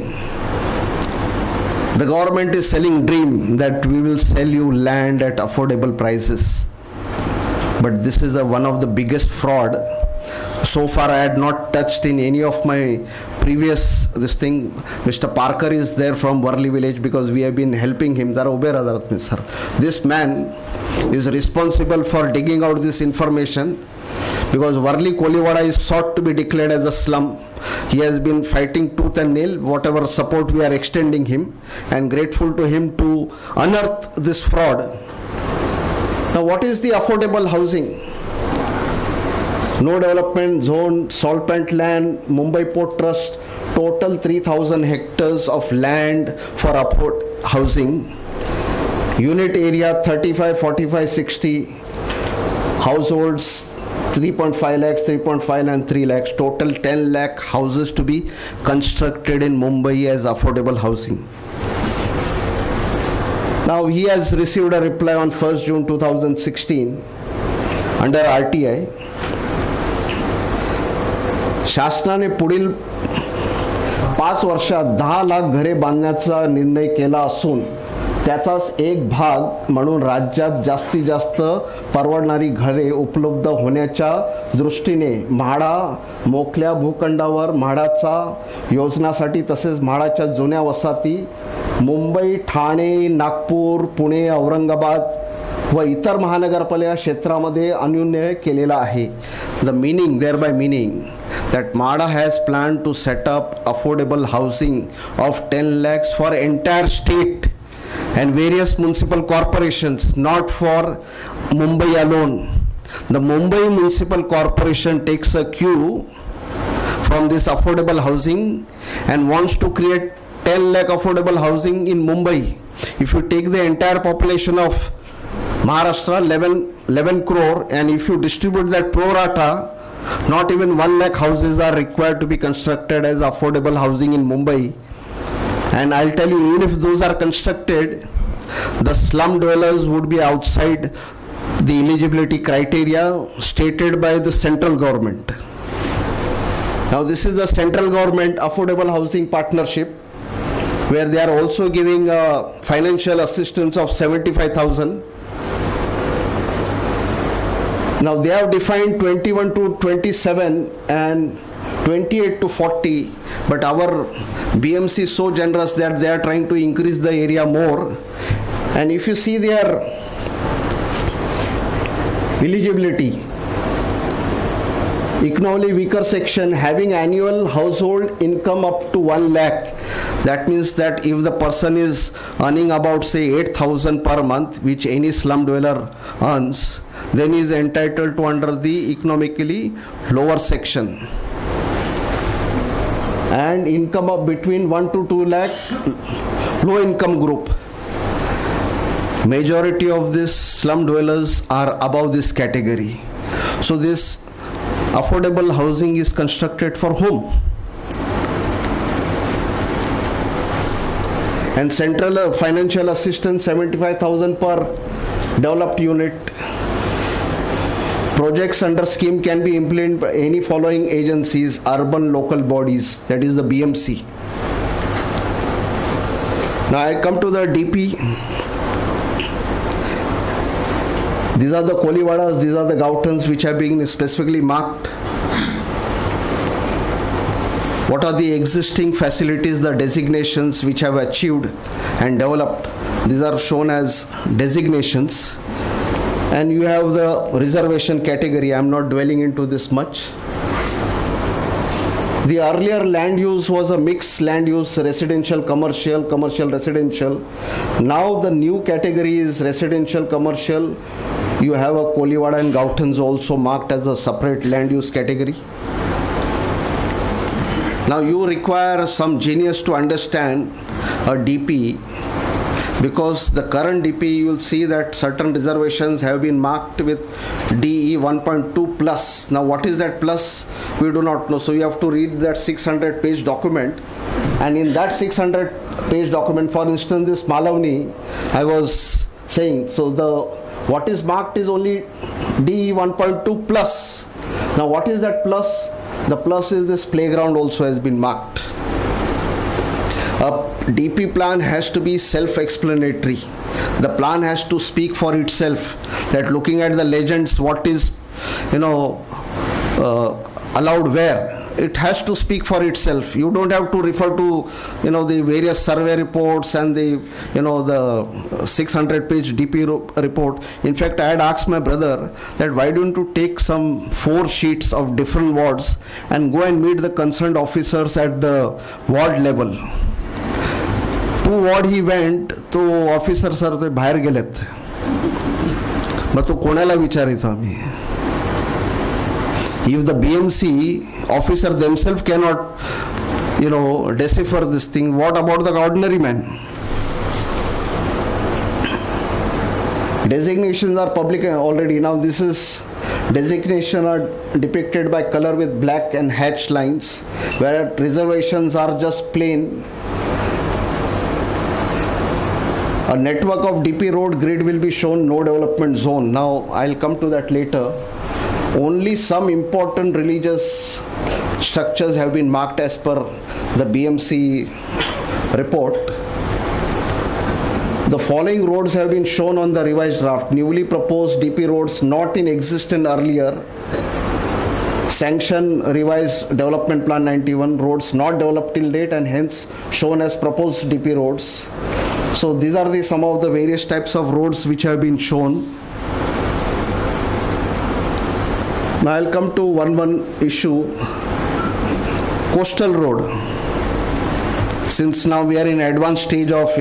The government is selling dream that we will sell you land at affordable prices. But this is one of the biggest fraud. So far I had not touched in any of my previous this thing. Mr. Parker is there from Worli village because we have been helping him. This man is responsible for digging out this information, because Worli Kolivada is sought to be declared as a slum. He has been fighting tooth and nail, whatever support we are extending him, and grateful to him to unearth this fraud. Now what is the affordable housing? No development zone, salt plant land, Mumbai Port Trust, total 3,000 hectares of land for affordable housing. Unit area 35, 45, 60. Households 3.5 lakhs, 3.5 and 3 lakhs. Total 10 lakh houses to be constructed in Mumbai as affordable housing. Now he has received a reply on 1st June 2016 under RTI. शासनाने पुढील 5 वर्षात 10 लाख घरे बांधण्याचा निर्णय केला असून त्याचाच एक भाग म्हणून राज्यात जास्तीत जास्त परवडणारी घरे उपलब्ध होण्याच्या दृष्टीने म्हाडा मोकळ्या भूखंडावर म्हाडाचा योजनासाठी तसेच म्हाडाच्या जुन्या वसाहती मुंबई, ठाणे, नागपूर, पुणे, औरंगाबाद व इतर महानगरपालिका क्षेत्रामध्ये अनुन्वय केलेला आहे. The meaning thereby meaning that MHADA has planned to set up affordable housing of 10 lakhs for entire state and various municipal corporations, not for Mumbai alone. the Mumbai Municipal Corporation takes a cue from this affordable housing and wants to create 10 lakh affordable housing in Mumbai. If you take the entire population of Maharashtra, 11 crore, and if you distribute that pro rata, not even 1 lakh houses are required to be constructed as affordable housing in Mumbai. And I'll tell you, even if those are constructed, the slum dwellers would be outside the eligibility criteria stated by the central government. Now this is the central government affordable housing partnership, where they are also giving financial assistance of 75,000. Now they have defined 21 to 27 and 28 to 40, but our BMC is so generous that they are trying to increase the area more. And if you see their eligibility, economically weaker section having annual household income up to 1 lakh. That means that if the person is earning about say 8,000 per month, which any slum dweller earns, then he is entitled to under the economically lower section. And income of between 1 to 2 lakh, low income group. Majority of these slum dwellers are above this category. So this affordable housing is constructed for whom? And central financial assistance 75,000 per developed unit. Projects under scheme can be implemented by any following agencies, urban local bodies, that is the BMC. Now I come to the DP. These are the Koliwadas, these are the Gautans which have been specifically marked. What are the existing facilities, the designations which have achieved and developed? These are shown as designations. And you have the reservation category. I am not dwelling into this much. The earlier land use was a mixed land use, residential, commercial, commercial, residential. Now the new category is residential, commercial. You have a Koliwada and Gautans also marked as a separate land use category. Now you require some genius to understand a DP, because the current DP you will see that certain reservations have been marked with DE 1.2 plus. Now what is that plus? We do not know. So you have to read that 600-page document, and in that 600-page document, for instance, this Malavani, I was saying, so the what is marked is only DE 1.2 plus. Now what is that plus? The plus is this playground also has been marked. A DP plan has to be self-explanatory. The plan has to speak for itself, that looking at the legends, what is, allowed where, it has to speak for itself. You don't have to refer to, the various survey reports and the 600-page DP report. In fact, I had asked my brother that why don't you take some 4 sheets of different wards and go and meet the concerned officers at the ward level. To ward he went, तो officer sir ते बाहेर गेलेत. मग तो कोणाला विचारायचा आम्ही? If the BMC officer themselves cannot, decipher this thing, what about the ordinary man? Designations are public already. Now this is designation are depicted by color with black and hatched lines, where reservations are just plain. A network of DP road grid will be shown, no development zone. Now I'll come to that later. Only some important religious structures have been marked as per the BMC report. The following roads have been shown on the revised draft. Newly proposed DP roads not in existence earlier. Sanction revised development plan 91, roads not developed till date and hence shown as proposed DP roads. So these are some of the various types of roads which have been shown. Now I'll come to one issue, coastal road. Since now we are in advanced stage of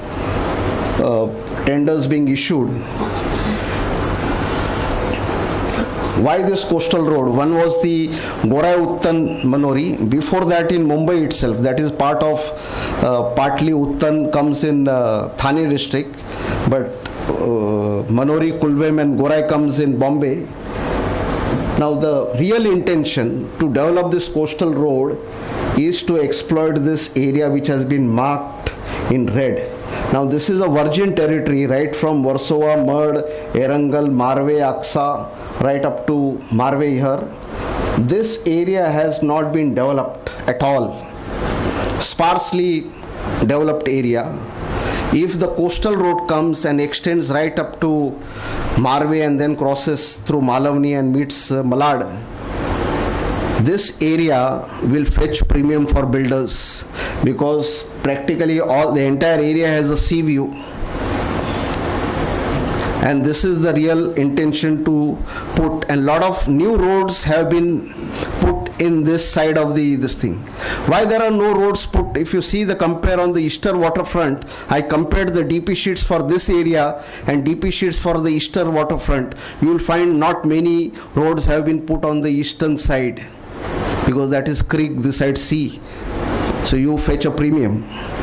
tenders being issued. Why this coastal road? One was the Gorai Uttan Manori. Before that, in Mumbai itself, that is part of, partly Uttan comes in Thane district, but Manori, Kulvem and Gorai comes in Bombay. Now the real intention to develop this coastal road is to exploit this area which has been marked in red. Now this is a virgin territory right from Warsaw, Mud, Erangal, Marve, Aksa, right up to Marve here. This area has not been developed at all. Sparsely developed area. If the coastal road comes and extends right up to Marve and then crosses through Malavani and meets Malad, this area will fetch premium for builders because practically the entire area has a sea view. And this is the real intention to put, and a lot of new roads have been put in this side of this thing. Why there are no roads put? If you see the compare on the eastern waterfront, I compared the DP sheets for this area and DP sheets for the eastern waterfront. You will find not many roads have been put on the eastern side because that is creek, this side sea. So you fetch a premium.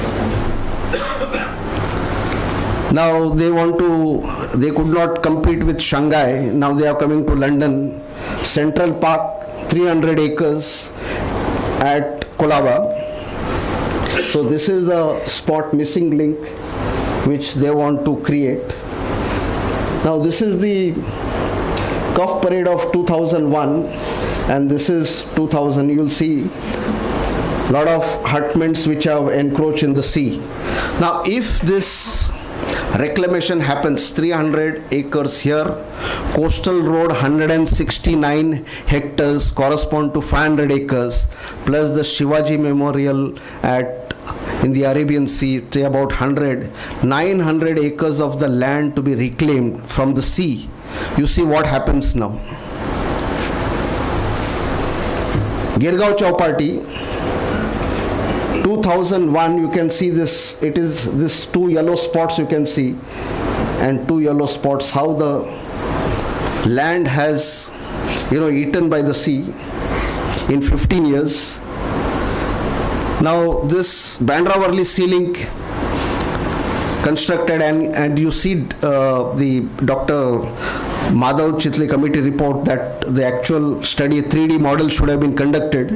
Now they could not compete with Shanghai. Now they are coming to London. Central Park, 300 acres at Colaba. So this is the spot missing link which they want to create. Now this is the Cuff Parade of 2001 and this is 2000. You'll see a lot of hutments which have encroached in the sea. Now if this reclamation happens, 300 acres here, coastal road 169 hectares correspond to 500 acres, plus the Shivaji Memorial in the Arabian Sea, say about 900 acres of the land to be reclaimed from the sea. You see what happens now. Girgaon Chowpatty, 2001, you can see this, it is this two yellow spots you can see, and two yellow spots, how the land has, eaten by the sea in 15 years. Now this Bandra-Worli Sea Link constructed, and you see the Dr. Madhav Chitli committee report that the actual study, 3D model should have been conducted.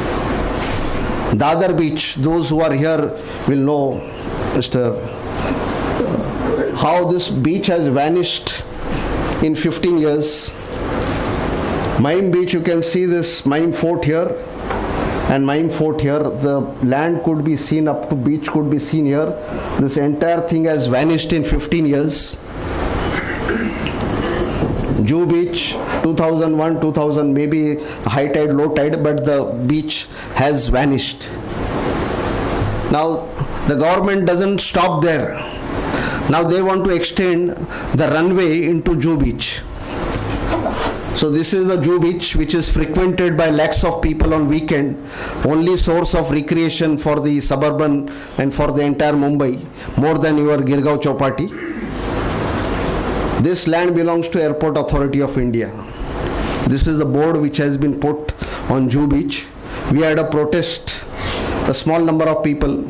Dadar Beach, those who are here will know, how this beach has vanished in 15 years. Maim Beach, you can see this Maim Fort here and Maim Fort here. The land could be seen up to beach could be seen here. This entire thing has vanished in 15 years. Jew Beach, 2001, 2000, maybe high tide, low tide, but the beach has vanished. Now, the government doesn't stop there. Now they want to extend the runway into Jew Beach. So this is the Jew Beach, which is frequented by lakhs of people on weekend, only source of recreation for the suburban and for the entire Mumbai, more than your Girgaon Chowpatty. This land belongs to Airport Authority of India. This is the board which has been put on Jew Beach. We had a protest, a small number of people.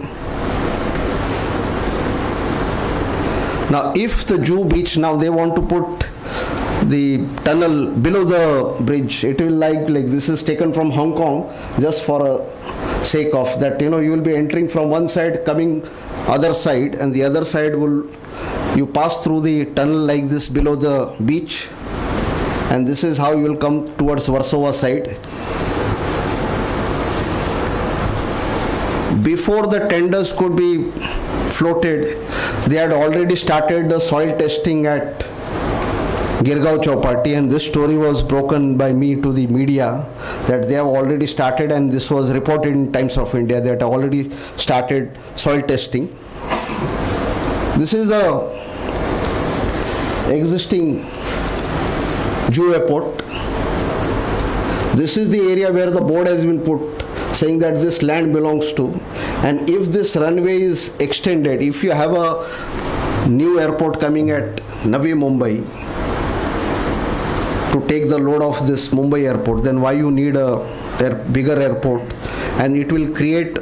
Now if the Jew Beach, now they want to put the tunnel below the bridge, it will like this is taken from Hong Kong just for a sake of that, you will be entering from one side, coming other side, and the other side will, you pass through the tunnel like this below the beach, and this is how you will come towards Warsaw side. Before the tenders could be floated, they had already started the soil testing at Girgaon Chowpatty, and this story was broken by me to the media that they have already started, and this was reported in Times of India that already started soil testing. This is the existing Jew airport. This is the area where the board has been put saying that this land belongs to, and if this runway is extended, if you have a new airport coming at Navi Mumbai, to take the load of this Mumbai airport, then why you need a bigger airport? And it will create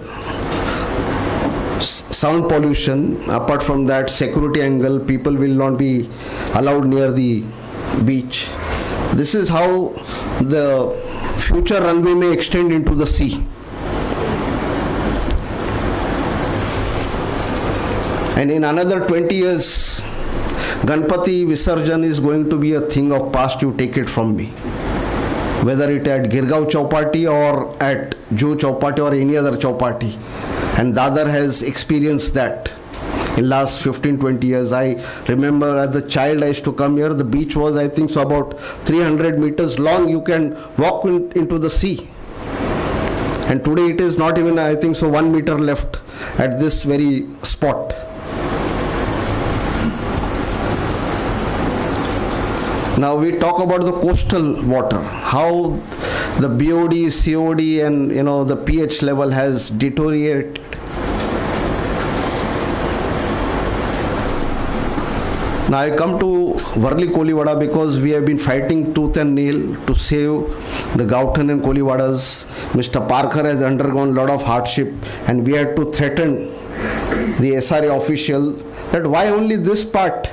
sound pollution. Apart from that, security angle, people will not be allowed near the beach. This is how the future runway may extend into the sea. And in another 20 years, Ganpati Visarjan is going to be a thing of past, you take it from me. Whether it at Girgaon Chowpatty or at Juhu Chowpatty or any other Chowpatty. And Dadar has experienced that in last 15-20 years. I remember as a child I used to come here, the beach was I think so about 300 meters long, you can walk into the sea. And today it is not even I think so 1 meter left at this very spot. Now we talk about the coastal water, how the BOD, COD and the pH level has deteriorated. Now I come to Worli Koliwada because we have been fighting tooth and nail to save the Gauthan and Koliwadas. Mr. Parker has undergone a lot of hardship and we had to threaten the SRA official that why only this part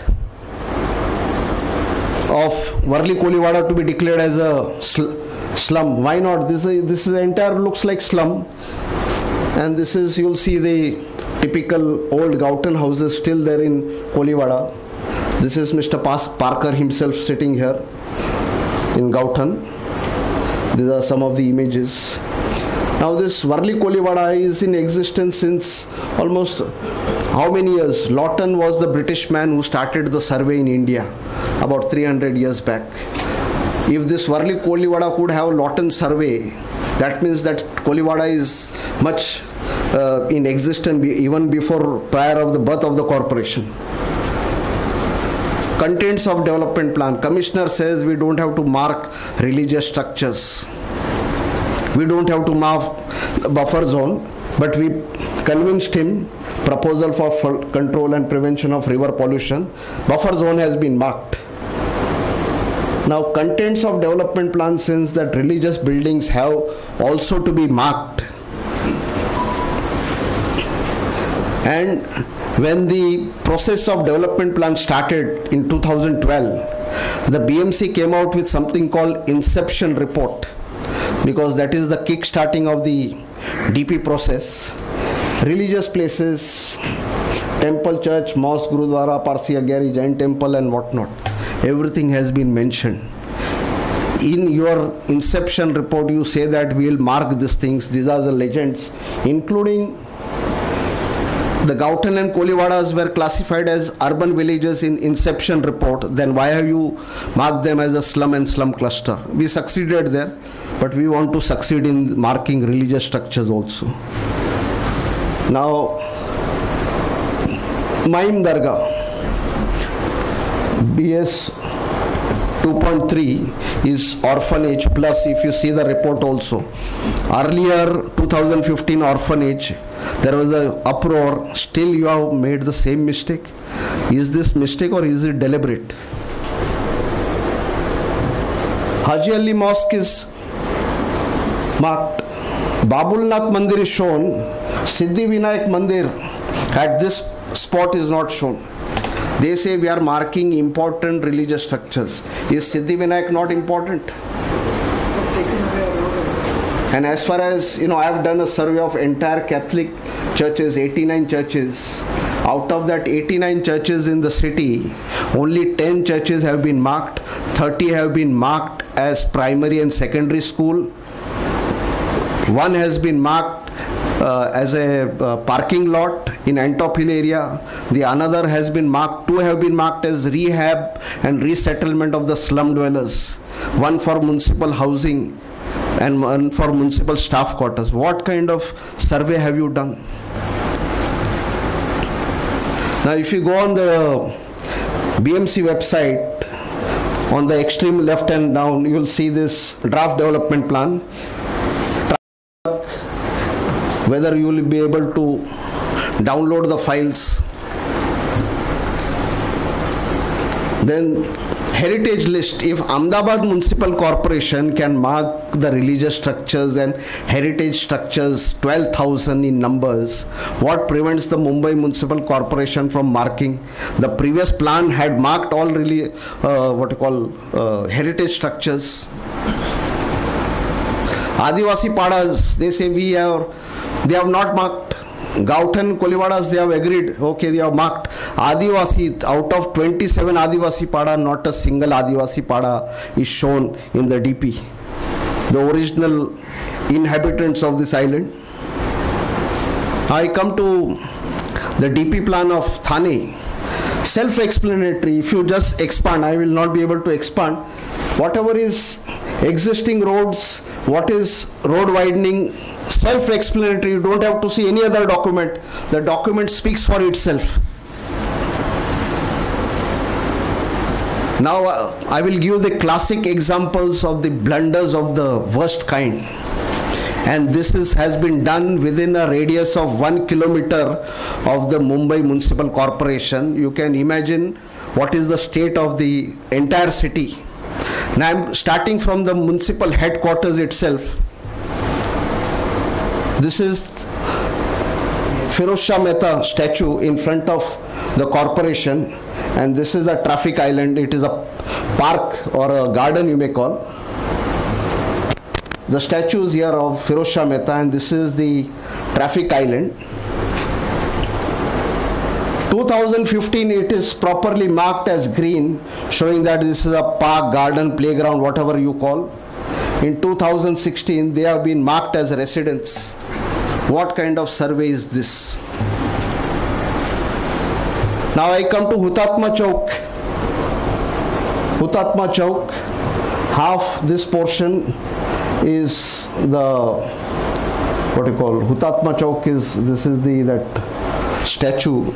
of Worli Koliwada to be declared as a slum. Why not? This is entire looks like slum, and this is, you'll see the typical old Gauthan houses still there in Koliwada. This is Mr. Parker himself sitting here in Gauthan. These are some of the images. Now this Worli Koliwada is in existence since almost how many years? Lawton was the British man who started the survey in India about 300 years back. If this Worli Koliwada could have Lawton survey, that means that Koliwada is much in existence even before prior of the birth of the corporation. Contents of development plan. Commissioner says we don't have to mark religious structures. We don't have to mark buffer zone, but we convinced him. Proposal for control and prevention of river pollution. Buffer zone has been marked. Now contents of development plan, since that religious buildings have also to be marked. And when the process of development plan started in 2012, the BMC came out with something called inception report, because that is the kick-starting of the DP process. Religious places, temple, church, mosque, Gurudwara, Parsi Agyari, Jain temple and whatnot. Everything has been mentioned. In your inception report, you say that we will mark these things. These are the legends, including the Gauthan and Koliwadas were classified as urban villages in inception report. Then why have you marked them as a slum and slum cluster? We succeeded there, but we want to succeed in marking religious structures also. Now, Maim Dargah, BS 2.3 is orphanage plus, if you see the report also. Earlier 2015 orphanage, there was an uproar. Still you have made the same mistake. Is this mistake or is it deliberate? Haji Ali Mosque is marked. Babulnath Mandir is shown. Siddhi Vinayak Mandir at this spot is not shown. They say we are marking important religious structures. Is Siddhi Vinayak not important? And as far as, I have done a survey of entire Catholic churches, 89 churches. Out of that 89 churches in the city, only 10 churches have been marked. 30 have been marked as primary and secondary school. One has been marked as a parking lot in Antop Hill area. The another has been marked, two have been marked as rehab and resettlement of the slum dwellers. One for municipal housing and one for municipal staff quarters. What kind of survey have you done? Now if you go on the BMC website, on the extreme left and down, you will see this draft development plan. Whether you will be able to download the files. Then heritage list. If Ahmedabad Municipal Corporation can mark the religious structures and heritage structures 12,000 in numbers, what prevents the Mumbai Municipal Corporation from marking? The previous plan had marked all really heritage structures. Adivasi Padas, they say they have not marked. Gauthan Koliwadas, they have agreed, okay, they have marked. Adivasi, out of 27 Adivasi Pada, not a single Adivasi Pada is shown in the DP. The original inhabitants of this island. I come to the DP plan of Thane. Self-explanatory. If you just expand, I will not be able to expand. Whatever is existing roads, what is road widening, self-explanatory. You don't have to see any other document. The document speaks for itself. Now I will give the classic examples of the blunders of the worst kind. And this has been done within a radius of 1 kilometer of the Mumbai Municipal Corporation. You can imagine what is the state of the entire city. Now I'm starting from the municipal headquarters itself. This is Firoz Shah Mehta statue in front of the corporation, and this is the traffic island. It is a park or a garden, you may call. The statue is here of Firoz Shah Mehta, and this is the traffic island. 2015 it is properly marked as green, showing that this is a park, garden, playground, whatever you call. In 2016 they have been marked as residents. What kind of survey is this? Now I come to Hutatma Chowk. Hutatma Chowk, half this portion is the, what you call, Hutatma Chowk is, this is that statue.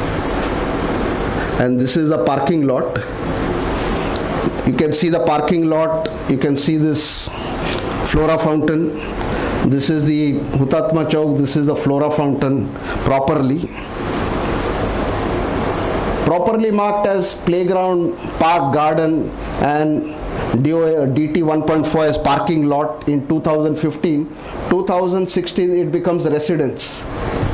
And this is the parking lot. You can see the parking lot. You can see this flora fountain. This is the Hutatma Chowk. This is the flora fountain properly. Properly marked as playground, park, garden, and DT 1.4 as parking lot in 2015. 2016 it becomes residence.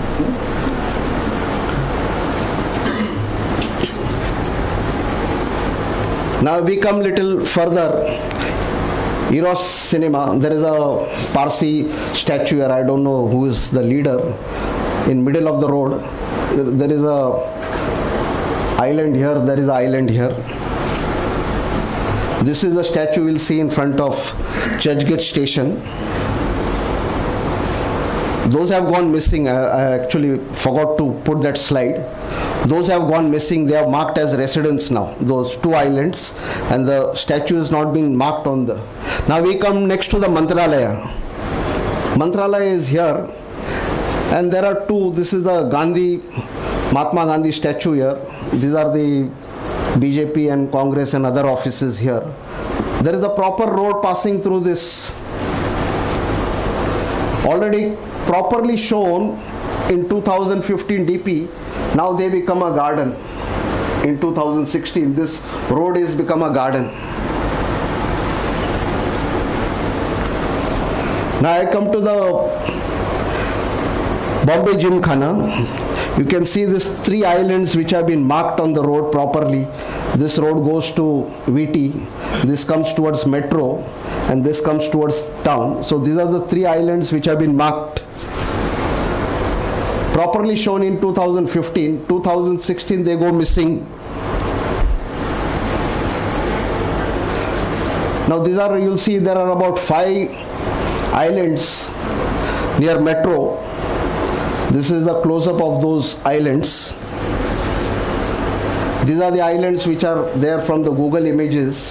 Now we come little further. Eros Cinema, there is a Parsi statue here. I don't know who is the leader. In middle of the road, there is a island here. There is an island here. This is the statue we'll see in front of Churchgate station. Those have gone missing. I actually forgot to put that slide. Those have gone missing. They are marked as residents now, those two islands, and the statue has not been marked on the. Now we come next to the Mantralaya. Mantralaya is here, and there are two. This is the Mahatma Gandhi statue here. These are the BJP and Congress and other offices here. There is a proper road passing through this. Already properly shown in 2015 DP. Now they become a garden. In 2016, this road is become a garden. Now I come to the Bombay Gymkhana. You can see these three islands which have been marked on the road properly. This road goes to VT, this comes towards Metro, and this comes towards town. So these are the three islands which have been marked. Properly shown in 2015, 2016 they go missing. Now these are, you'll see there are about 5 islands near Metro. This is the close-up of those islands. These are the islands which are there from the Google images.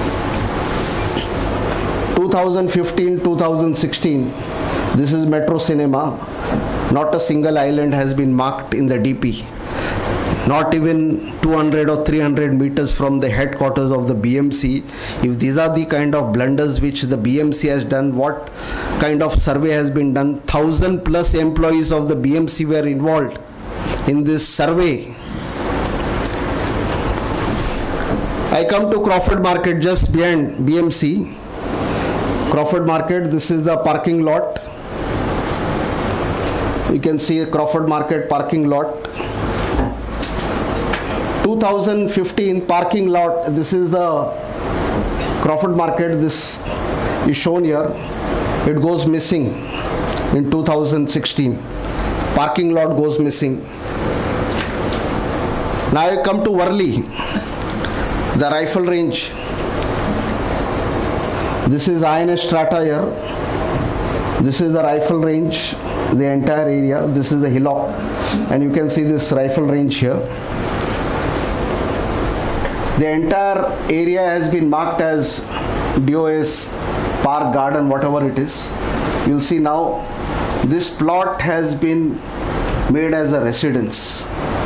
2015, 2016. This is Metro Cinema. Not a single island has been marked in the DP. Not even 200 or 300 meters from the headquarters of the BMC. If these are the kind of blunders which the BMC has done, what kind of survey has been done? 1,000+ employees of the BMC were involved in this survey. I come to Crawford Market just behind BMC. Crawford Market, this is the parking lot. You can see Crawford Market parking lot. 2015 parking lot, this is the Crawford Market, this is shown here. It goes missing in 2016. Parking lot goes missing. Now I come to Worli, the rifle range. This is INS Strata here. This is the rifle range, the entire area. This is the hillock, and you can see this rifle range here. The entire area has been marked as DOS, park, garden, whatever it is. You'll see now this plot has been made as a residence.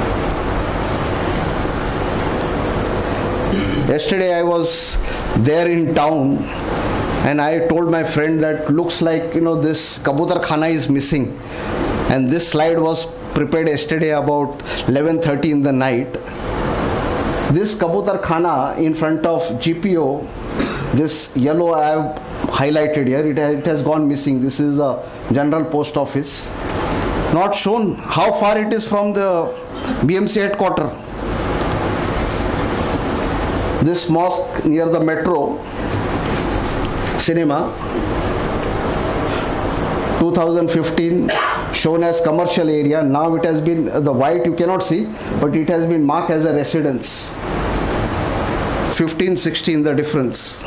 Yesterday I was there in town and I told my friend that looks like, this Kabutar Khana is missing. And this slide was prepared yesterday about 11:30 in the night. This Kabutar Khana in front of GPO, this yellow I have highlighted here, it has gone missing. This is the General Post Office. Not shown how far it is from the BMC headquarters. This mosque near the metro cinema, 2015, shown as commercial area. Now it has been, the white you cannot see, but it has been marked as a residence. 15-16, the difference.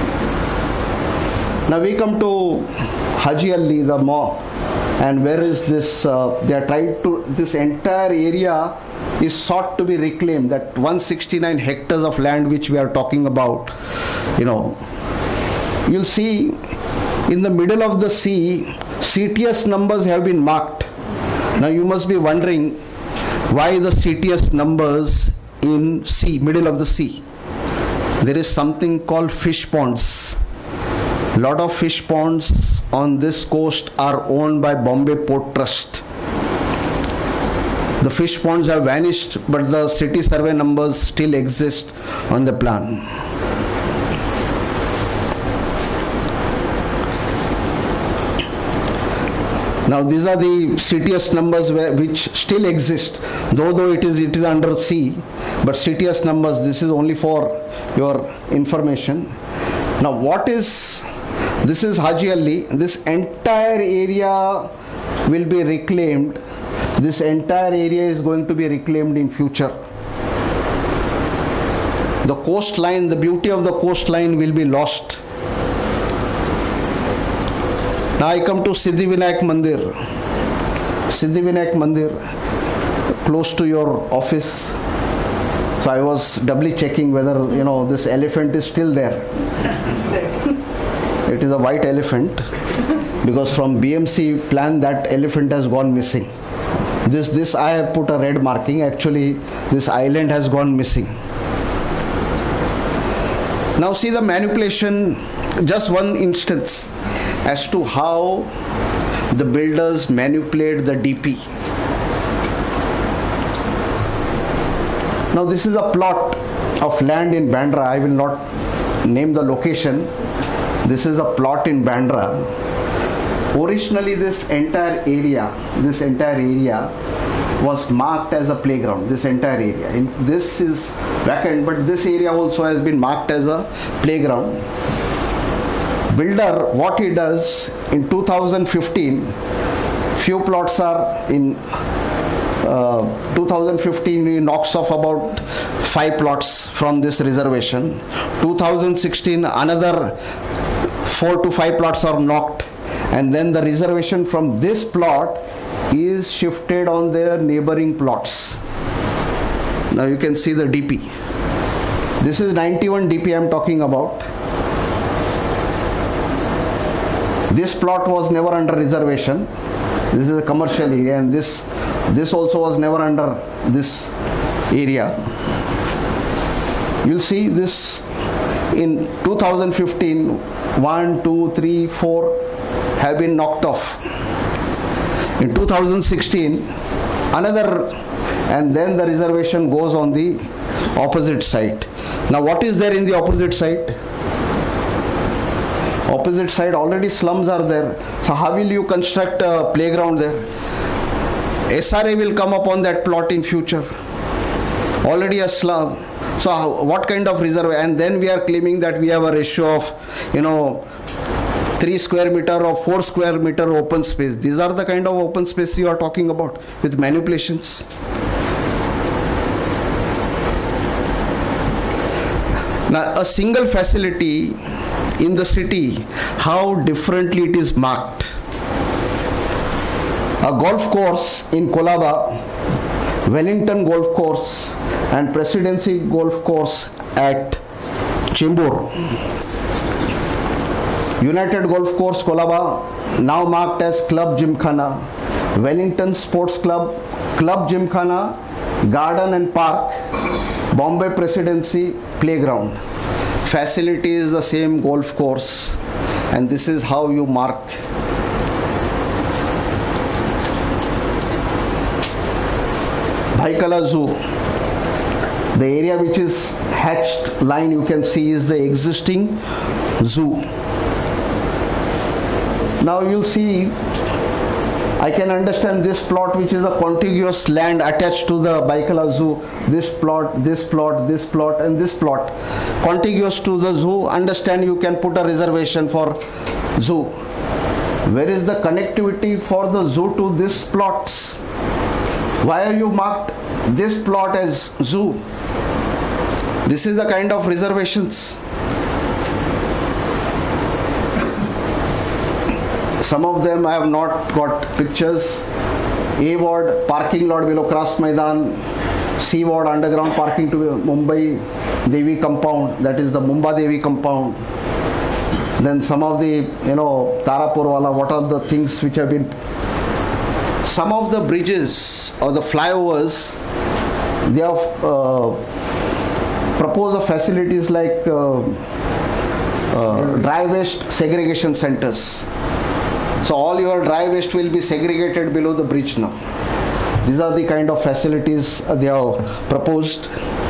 Now we come to Haji Ali, the mosque, and where is this? They are trying to, this entire area is sought to be reclaimed, that 169 hectares of land which we are talking about. You'll see in the middle of the sea, CTS numbers have been marked. Now you must be wondering why the CTS numbers in sea, middle of the sea. There is something called fish ponds. A lot of fish ponds on this coast are owned by Bombay Port Trust. The fish ponds have vanished, but the city survey numbers still exist on the plan. Now these are the CTS numbers which still exist, though it is under sea, but CTS numbers, this is only for your information. Now this is Haji Ali. This entire area will be reclaimed. This entire area is going to be reclaimed in future. The coastline, the beauty of the coastline will be lost. Now I come to Siddhivinayak Mandir. Siddhivinayak Mandir, close to your office. So I was doubly checking whether, this elephant is still there. It is a white elephant, because from BMC plan that elephant has gone missing. This I have put a red marking. Actually, this island has gone missing. Now see the manipulation, just one instance as to how the builders manipulate the DP. Now this is a plot of land in Bandra. I will not name the location. This is a plot in Bandra. Originally this entire area was marked as a playground, this entire area. This is vacant, but this area also has been marked as a playground. Builder, what he does in 2015, few plots are in 2015 he knocks off about 5 plots from this reservation. 2016 another 4 to 5 plots are knocked, and then the reservation from this plot is shifted on their neighboring plots. Now you can see the DP. This is 91 DP I am talking about. This plot was never under reservation. This is a commercial area, and this also was never under this area. You'll see this in 2015, 1, 2, 3, 4 have been knocked off. In 2016, another, and then the reservation goes on the opposite side. Now what is there in the opposite side? Opposite side already slums are there. So how will you construct a playground there? SRA will come upon that plot in future. Already a slum. So what kind of reserve? And then we are claiming that we have a ratio of 3 square meter or 4 square meter open space. These are the kind of open space you are talking about with manipulations. Now a single facility in the city, how differently it is marked. A golf course in Colaba, Wellington Golf Course and Presidency Golf Course at Chembur. United Golf Course Colaba, now marked as Club Gymkhana. Wellington Sports Club, Club Gymkhana, Garden and Park, Bombay Presidency Playground. Facility is the same golf course, and this is how you mark. Bhaikala Zoo, the area which is hatched line you can see is the existing zoo. Now you'll see, I can understand this plot which is a contiguous land attached to the Bhaikala Zoo, this plot, this plot, this plot and this plot. Contiguous to the zoo, understand you can put a reservation for zoo. Where is the connectivity for the zoo to these plots? Why are you marked this plot as zoo? This is the kind of reservations. Some of them I have not got pictures. A ward parking lot below Cross Maidan, C ward underground parking to Mumbai Devi compound, that is the Mumba Devi compound. Then some of the, Tarapur wala, what are the things which have been. Some of the bridges or the flyovers, they have proposed of facilities like dry waste segregation centers. So all your dry waste will be segregated below the bridge now. These are the kind of facilities they have proposed.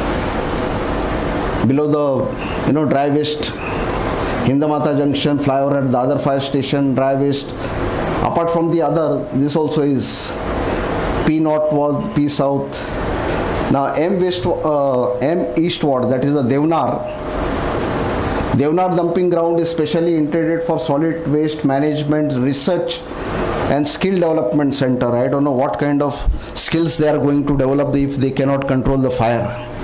Below the dry waste, Hindamata Junction, flyover at the other fire station, dry waste. Apart from the other, this also is P North Ward, P South. Now M East Ward, that is the Devnar. Devnar dumping ground is specially intended for solid waste management, research and skill development center. I don't know what kind of skills they are going to develop if they cannot control the fire.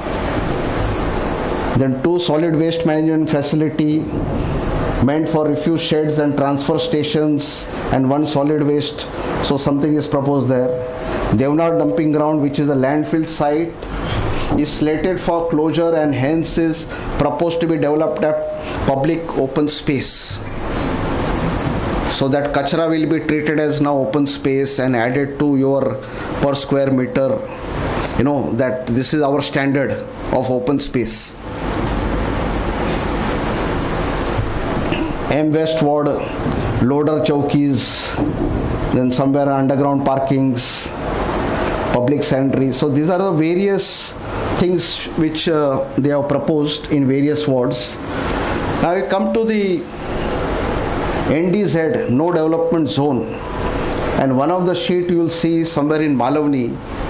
Then 2 solid waste management facility meant for refuse sheds and transfer stations, and 1 solid waste. So something is proposed there. Devnar dumping ground, which is a landfill site, is slated for closure and hence is proposed to be developed at public open space. So that kachra will be treated as now open space and added to your per square meter. That this is our standard of open space. M West Ward, loader chowkis, then somewhere underground parkings, public sanitary. So these are the various things which they have proposed in various wards. Now we come to the NDZ, no development zone, and one of the sheet you will see somewhere in Malavani,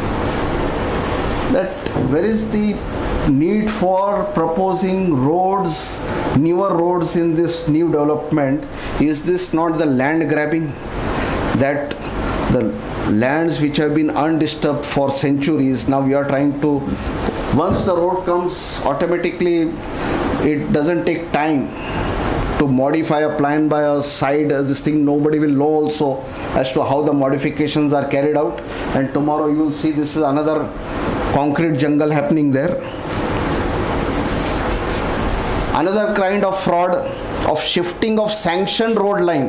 that where is the need for proposing roads, newer roads in this new development? Is this not the land grabbing? That the lands which have been undisturbed for centuries, now we are trying to, once the road comes, automatically it doesn't take time to modify a plan by a side, this thing nobody will know also as to how the modifications are carried out, and tomorrow you will see this is another concrete jungle happening there. Another kind of fraud of shifting of sanctioned road line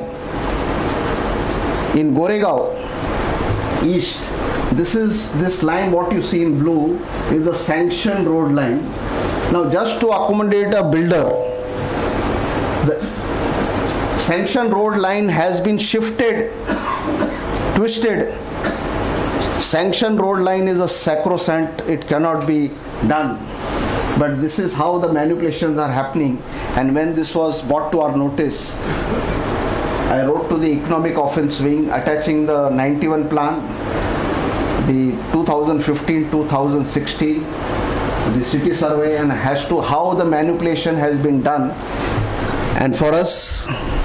in Goregaon East. This line what you see in blue is the sanctioned road line. Now just to accommodate a builder, the sanctioned road line has been shifted, twisted. Sanctioned road line is a sacrosanct, it cannot be done. but this is how the manipulations are happening. And when this was brought to our notice, I wrote to the Economic Offense Wing attaching the 91 plan, the 2015-2016, the city survey, and as to how the manipulation has been done. And for us,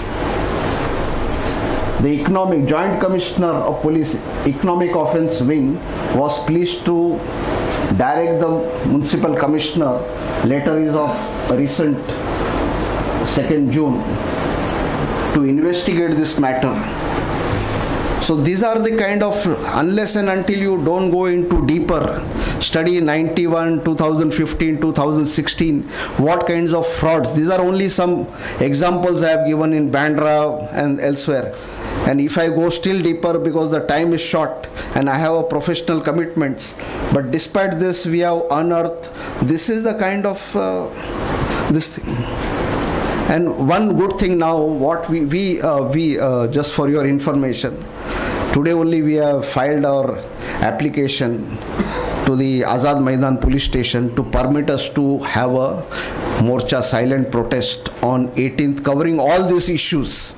the Joint Commissioner of Police Economic Offense Wing was pleased to direct the Municipal Commissioner, letter is of recent 2nd June, to investigate this matter. So these are the kind of, unless and until you don't go into deeper study 91, 2015, 2016, what kinds of frauds. These are only some examples I have given in Bandra and elsewhere. And if I go still deeper, because the time is short and I have a professional commitments, but despite this we have unearthed, this is the kind of this thing. And one good thing now, what we just for your information, today only we have filed our application to the Azad Maidan police station to permit us to have a Morcha silent protest on 18th covering all these issues.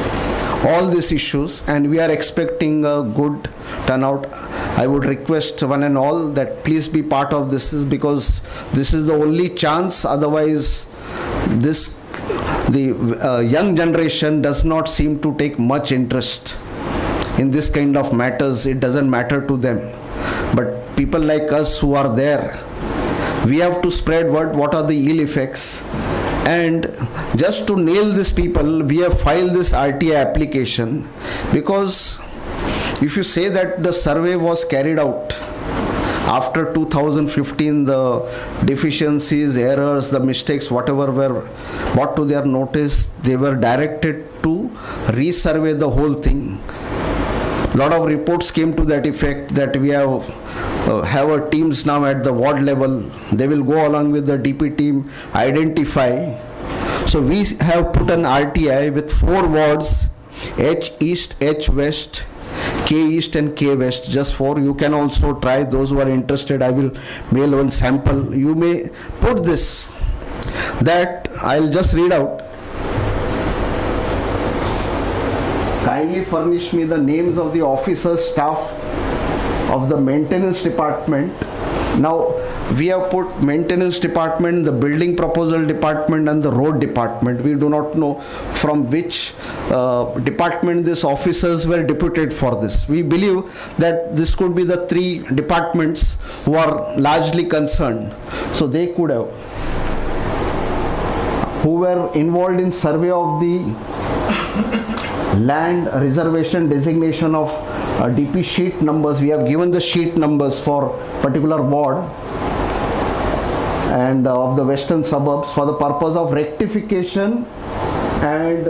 And we are expecting a good turnout. I would request one and all that please be part of this, because this is the only chance. Otherwise, the young generation does not seem to take much interest in this kind of matters. It doesn't matter to them. But people like us who are there, we have to spread word, what are the ill effects. And just to nail these people, we have filed this RTI application, because if you say that the survey was carried out after 2015, the deficiencies, errors, the mistakes, whatever were brought to their notice, they were directed to resurvey the whole thing. A lot of reports came to that effect, that we have our teams now at the ward level. They will go along with the DP team, identify. So we have put an RTI with 4 wards, H East, H West, K East and K West, just 4. You can also try, those who are interested, I will mail one sample. You may put this, that I'll just read out. Kindly furnish me the names of the officers, staff of the maintenance department. Now we have put maintenance department, the building proposal department and the road department. We do not know from which department these officers were deputed for this. We believe that this could be the 3 departments who are largely concerned. So they could have, who were involved in survey of the land reservation designation of DP sheet numbers. We have given the sheet numbers for particular ward and of the western suburbs for the purpose of rectification and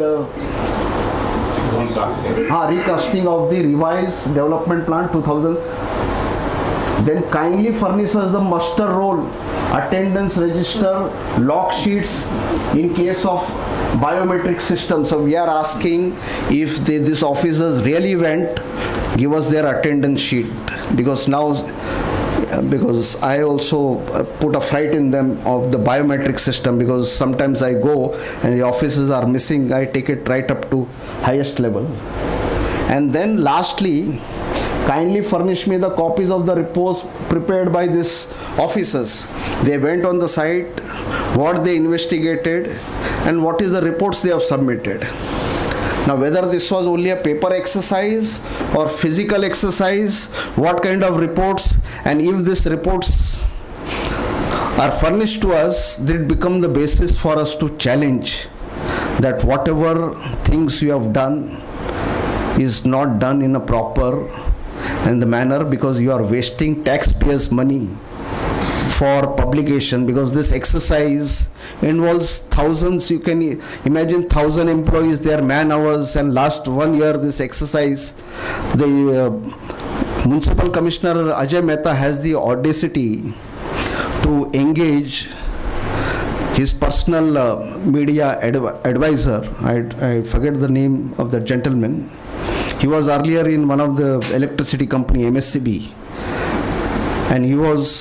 recasting of the revised development plan 2000. Then kindly furnish us the muster roll, attendance register, log sheets in case of biometric system. So we are asking if these officers really went, give us their attendance sheet, because now, because I also put a fright in them of the biometric system, because sometimes I go and the officers are missing, I take it right up to highest level. And then lastly, kindly furnish me the copies of the reports prepared by these officers. They went on the site, what they investigated, and what is the reports they have submitted. Now whether this was only a paper exercise or physical exercise, what kind of reports, and if these reports are furnished to us, they become the basis for us to challenge that whatever things you have done is not done in a proper and the manner, because you are wasting taxpayers' money for publication, because this exercise involves thousands. You can imagine 1,000 employees, their man hours, and last 1 year this exercise. The Municipal Commissioner Ajay Mehta has the audacity to engage his personal media advisor. I forget the name of the gentleman. He was earlier in one of the electricity company, MSCB, and he was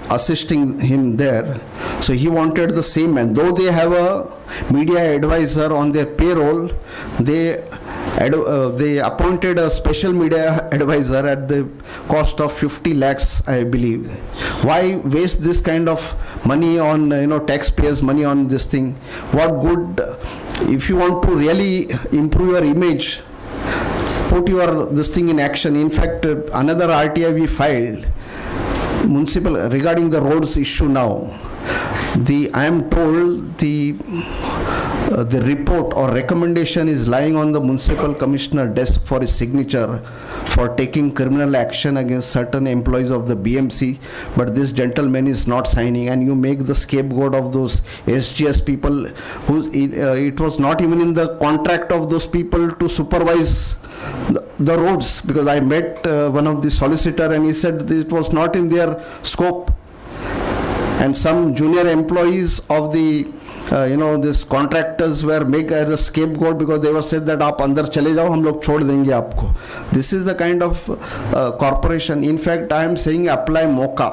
assisting him there. So he wanted the same man. Though they have a media advisor on their payroll, they appointed a special media advisor at the cost of 50 lakhs, I believe. Why waste this kind of money on taxpayers' money on this thing? What good? If you want to really improve your image, put this thing in action. In fact, another RTI we filed municipal regarding the roads issue now. I am told the report or recommendation is lying on the municipal commissioner desk for his signature for taking criminal action against certain employees of the BMC, but this gentleman is not signing, and you make the scapegoat of those SGS people it was not even in the contract of those people to supervise the roads, because I met one of the solicitor and he said it was not in their scope. And some junior employees of the this contractors were made as a scapegoat because they were said that aap andar chale jao, hum log chhod denge aapko. This is the kind of corporation. In fact, I am saying apply MOCA.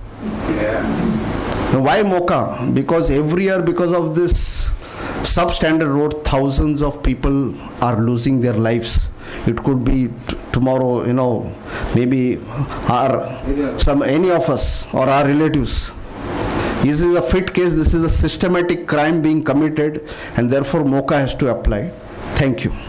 Now, why MOCA? Because every year, because of this substandard road, thousands of people are losing their lives. It could be tomorrow, maybe any of us or our relatives. This is a fit case. This is a systematic crime being committed, and therefore MOCA has to apply. Thank you.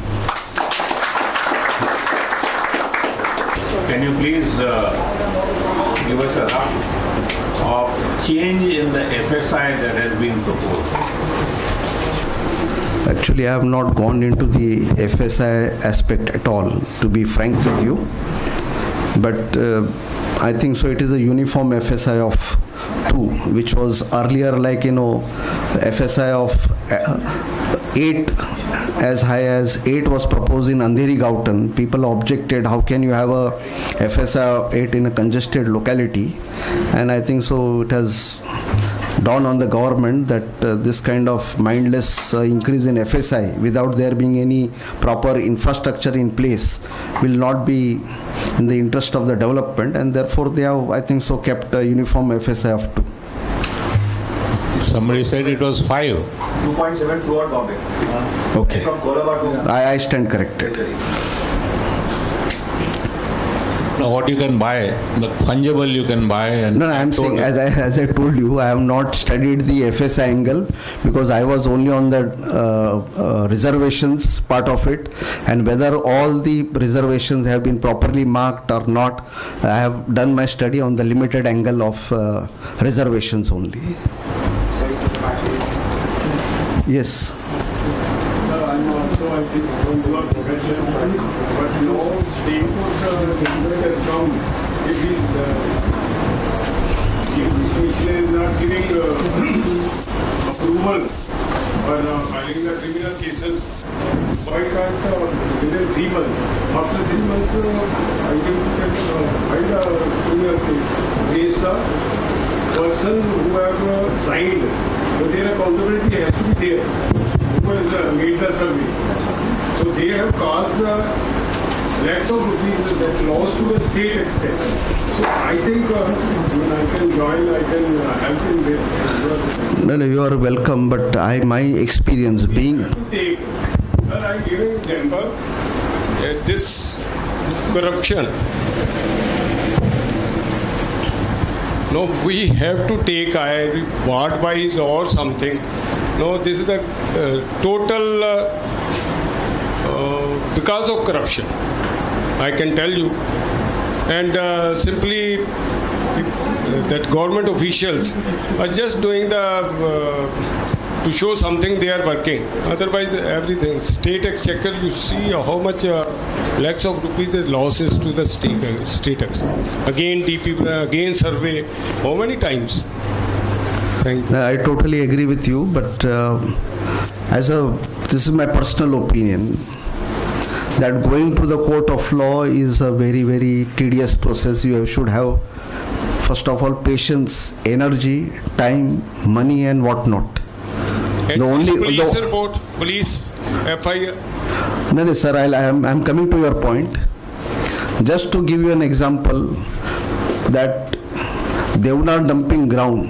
Can you please give us a rough of change in the FSI that has been proposed? Actually, I have not gone into the FSI aspect at all, to be frank with you. But I think so. It is a uniform FSI of 2, which was earlier FSI of 8, as high as 8 was proposed in Andheri Gautam. People objected, how can you have a FSI of 8 in a congested locality? And I think so it has dawned on the government that this kind of mindless increase in FSI without there being any proper infrastructure in place will not be in the interest of the development, and therefore they have, I think so, kept a uniform FSI of 2. Somebody said it was 5. 2.7 throughout Bombay. Okay. From Colaba to... I stand corrected. Now what you can buy, the fungible you can buy. And no, I am saying, as I told you, I have not studied the FSI angle because I was only on the reservations part of it, and whether all the reservations have been properly marked or not, I have done my study on the limited angle of reservations only. Yes. I'm also, I think, on your profession, but no state government has come. If the Commission is not giving approval for filing the criminal cases, why can't within 3 months? After 3 months, I think you can file the criminal case against the person who have signed. But their accountability has to be there. Who has made the survey? So they have caused the lakhs of rupees that loss to the state extent. So I think I can join, I can help in this. No, you are welcome, but my experience being... I am giving example, this corruption. No, we have to take ward-wise or something. No, this is the total because of corruption. I can tell you. And simply that government officials are just doing to show something they are working. Otherwise, everything. State exchequer, you see how much lakhs of rupees is losses to the state exchequer. Again, DP, again survey. How many times? Thank you. I totally agree with you, but this is my personal opinion, that going to the court of law is a very, very tedious process. You should have, first of all, patience, energy, time, money, and whatnot. And police report, police FIR. No, sir, I'm coming to your point. Just to give you an example, that Devnar dumping ground,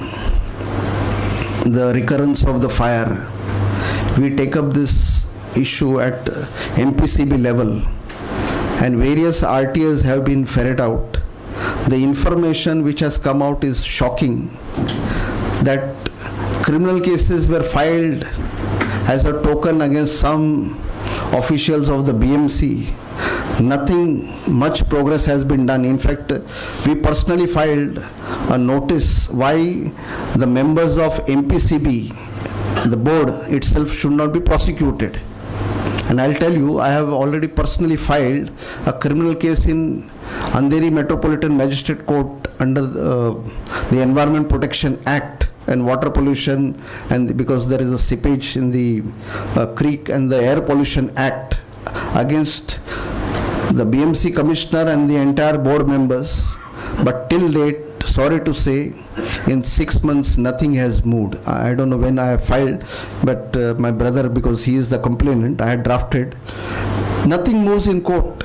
the recurrence of the fire, we take up this issue at MPCB level, and various RTAs have been ferreted out. The information which has come out is shocking, that criminal cases were filed as a token against some officials of the BMC. Nothing much progress has been done. In fact, we personally filed a notice why the members of MPCB, the board itself, should not be prosecuted. And I'll tell you, I have already personally filed a criminal case in Andheri Metropolitan Magistrate Court under the Environment Protection Act and water pollution, and because there is a seepage in the creek, and the Air Pollution Act against the BMC commissioner and the entire board members. But till date, sorry to say, in 6 months nothing has moved. I don't know when I have filed, but my brother, because he is the complainant, I had drafted. Nothing moves in court.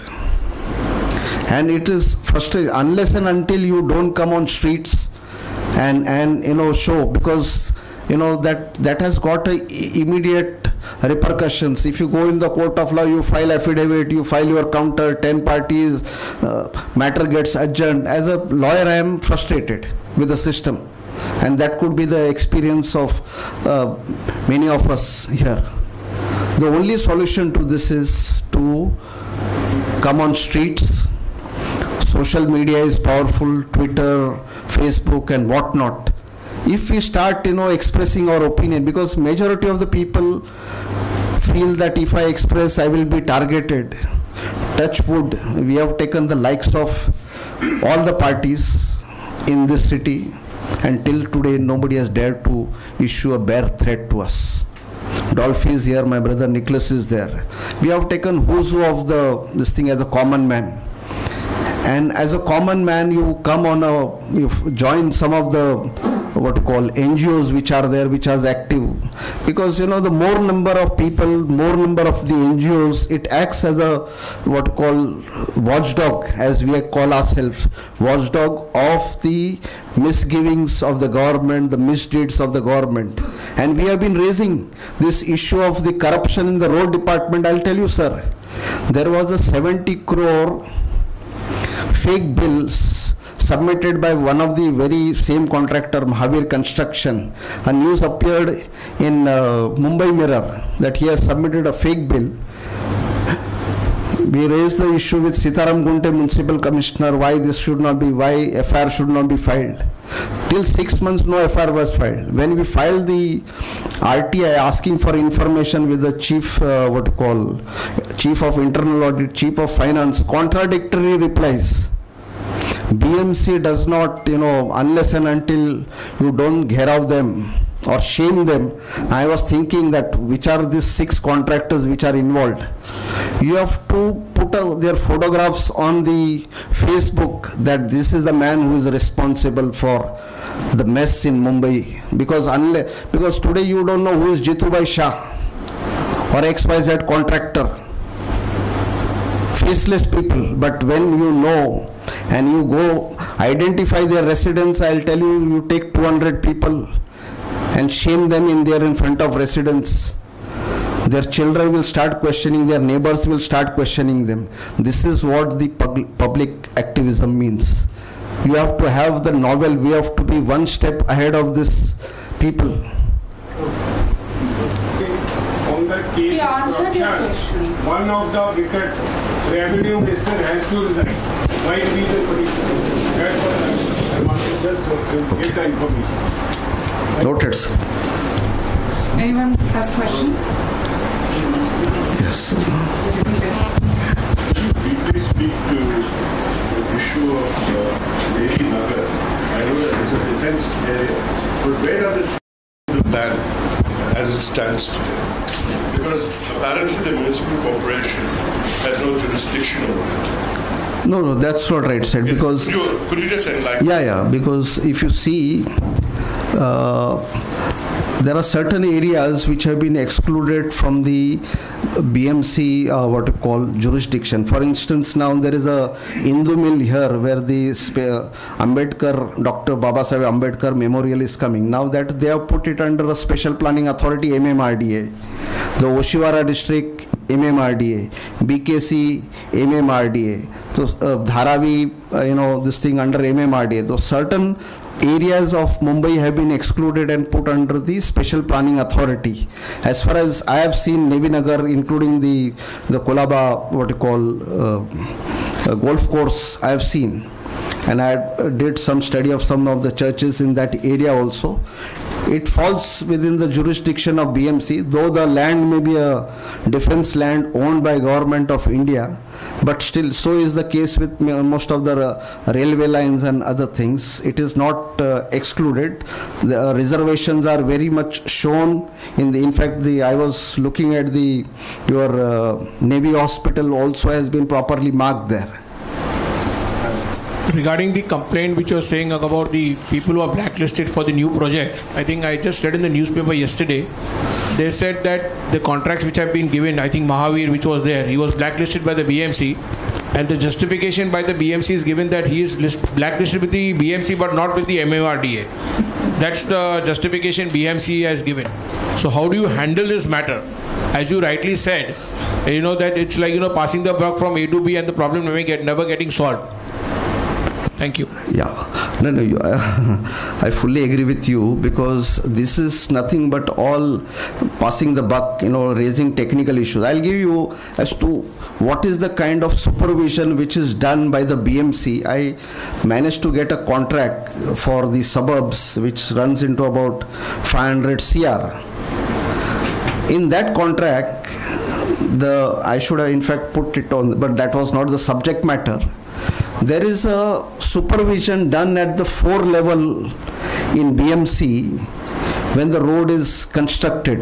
And it is frustrating unless and until you don't come on streets and show, because that has got a immediate repercussions. If you go in the court of law, you file affidavit, you file your counter, 10 parties, matter gets adjourned. As a lawyer, I am frustrated with the system, and that could be the experience of many of us here. The only solution to this is to come on streets. Social media is powerful, Twitter, Facebook and whatnot. If we start expressing our opinion, because majority of the people feel that if I express, I will be targeted. Touch wood, we have taken the likes of all the parties in this city, and till today nobody has dared to issue a bare threat to us. Dolphy is here, my brother Nicholas is there. We have taken who's who of this thing as a common man. And as a common man, you come on you join some of the NGOs which are there, which are active, because the more number of people, more number of the NGOs, it acts as a watchdog, as we call ourselves, watchdog of the misgivings of the government, the misdeeds of the government. And we have been raising this issue of the corruption in the road department. I'll tell you, sir, there was a 70 crore fake bills submitted by one of the very same contractor, Mahavir Construction. A news appeared in Mumbai Mirror that he has submitted a fake bill. We raised the issue with Sitaram Gunte, Municipal Commissioner, why this should not be, why FIR should not be filed. Till 6 months, no FIR was filed. When we filed the RTI asking for information with the chief, Chief of Internal Audit, Chief of Finance, contradictory replies. BMC does not, unless and until you don't gherav them or shame them. I was thinking that which are these 6 contractors which are involved. You have to put their photographs on the Facebook that this is the man who is responsible for the mess in Mumbai. Because today you don't know who is Jitubai Shah or XYZ contractor. Faceless people. But when you know and you go identify their residence, I'll tell you, you take 200 people and shame them in front of residents. Their children will start questioning, their neighbors will start questioning them. This is what the public activism means. You have to have the novel, we have to be one step ahead of this people. On that case, he answered your question. One of the wicked revenue minister has to resign. Might be the petition. That's what I want to just get the information. Noted, sir. Anyone has questions? Yes. Briefly speak to the issue of Lady Nagar. I know that it's a defense area, but where does it fit in the plan as it stands today? Because apparently the municipal corporation has no jurisdiction over it. No, that's not right said. Yes. Because could you just enlighten? Yeah, because if you see, there are certain areas which have been excluded from the BMC jurisdiction. For instance, now there is a Hindu mill here where the Ambedkar, Dr. Babasaheb Ambedkar Memorial is coming. Now that they have put it under a special planning authority, MMRDA. The Oshiwara district, MMRDA. BKC, MMRDA. So Dharavi, this thing under MMRDA. Those certain areas of Mumbai have been excluded and put under the special planning authority. As far as I have seen, Nevinagar, including the Kolaba, golf course, I have seen. And I did some study of some of the churches in that area also. It falls within the jurisdiction of BMC, though the land may be a defense land owned by Government of India, but still so is the case with most of the railway lines and other things. It is not excluded. The reservations are very much shown in fact, I was looking at your Navy hospital also has been properly marked there. Regarding the complaint which you were saying about the people who are blacklisted for the new projects, I think I just read in the newspaper yesterday, they said that the contracts which have been given, I think Mahavir, which was there, he was blacklisted by the BMC, and the justification by the BMC is given that he is blacklisted with the BMC but not with the MMRDA. That's the justification BMC has given. So how do you handle this matter? As you rightly said, that it's like, passing the buck from A to B and the problem never getting solved. Thank you. Yeah, no, I fully agree with you, because this is nothing but all passing the buck, raising technical issues. I'll give you as to what is the kind of supervision which is done by the BMC. I managed to get a contract for the suburbs which runs into about 500 CR. In that contract, I should have in fact put it on, but that was not the subject matter. There is a supervision done at the 4 level in BMC when the road is constructed.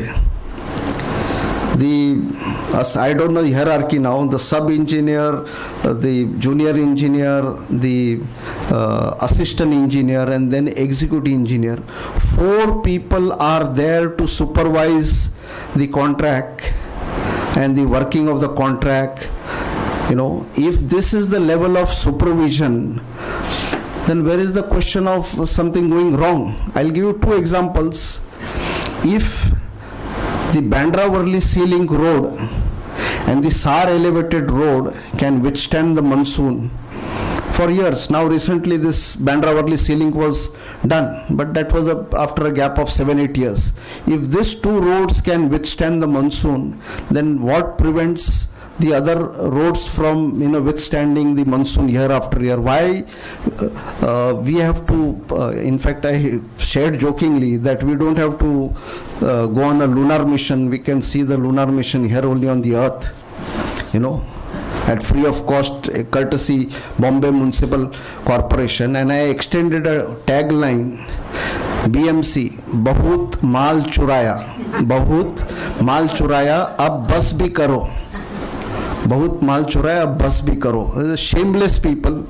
I don't know the hierarchy now, the sub-engineer, the junior engineer, the assistant engineer, and then executive engineer. 4 people are there to supervise the contract and the working of the contract. If this is the level of supervision, then where is the question of something going wrong? I'll give you 2 examples. If the Bandra-Worli Sea Link road and the SAR elevated road can withstand the monsoon for years. Now recently this Bandra-Worli Sea Link was done, but that was after a gap of 7-8 years. If these 2 roads can withstand the monsoon, then what prevents the other roads from withstanding the monsoon year after year? Why we have to in fact, I shared jokingly that we don't have to go on a lunar mission. We can see the lunar mission here only on the earth, at free of cost, courtesy Bombay Municipal Corporation. And I extended a tagline, BMC, बहुत माल चुराया अब बस भी करो. बहुत माल चुराया अब बस भी करो. Shameless people.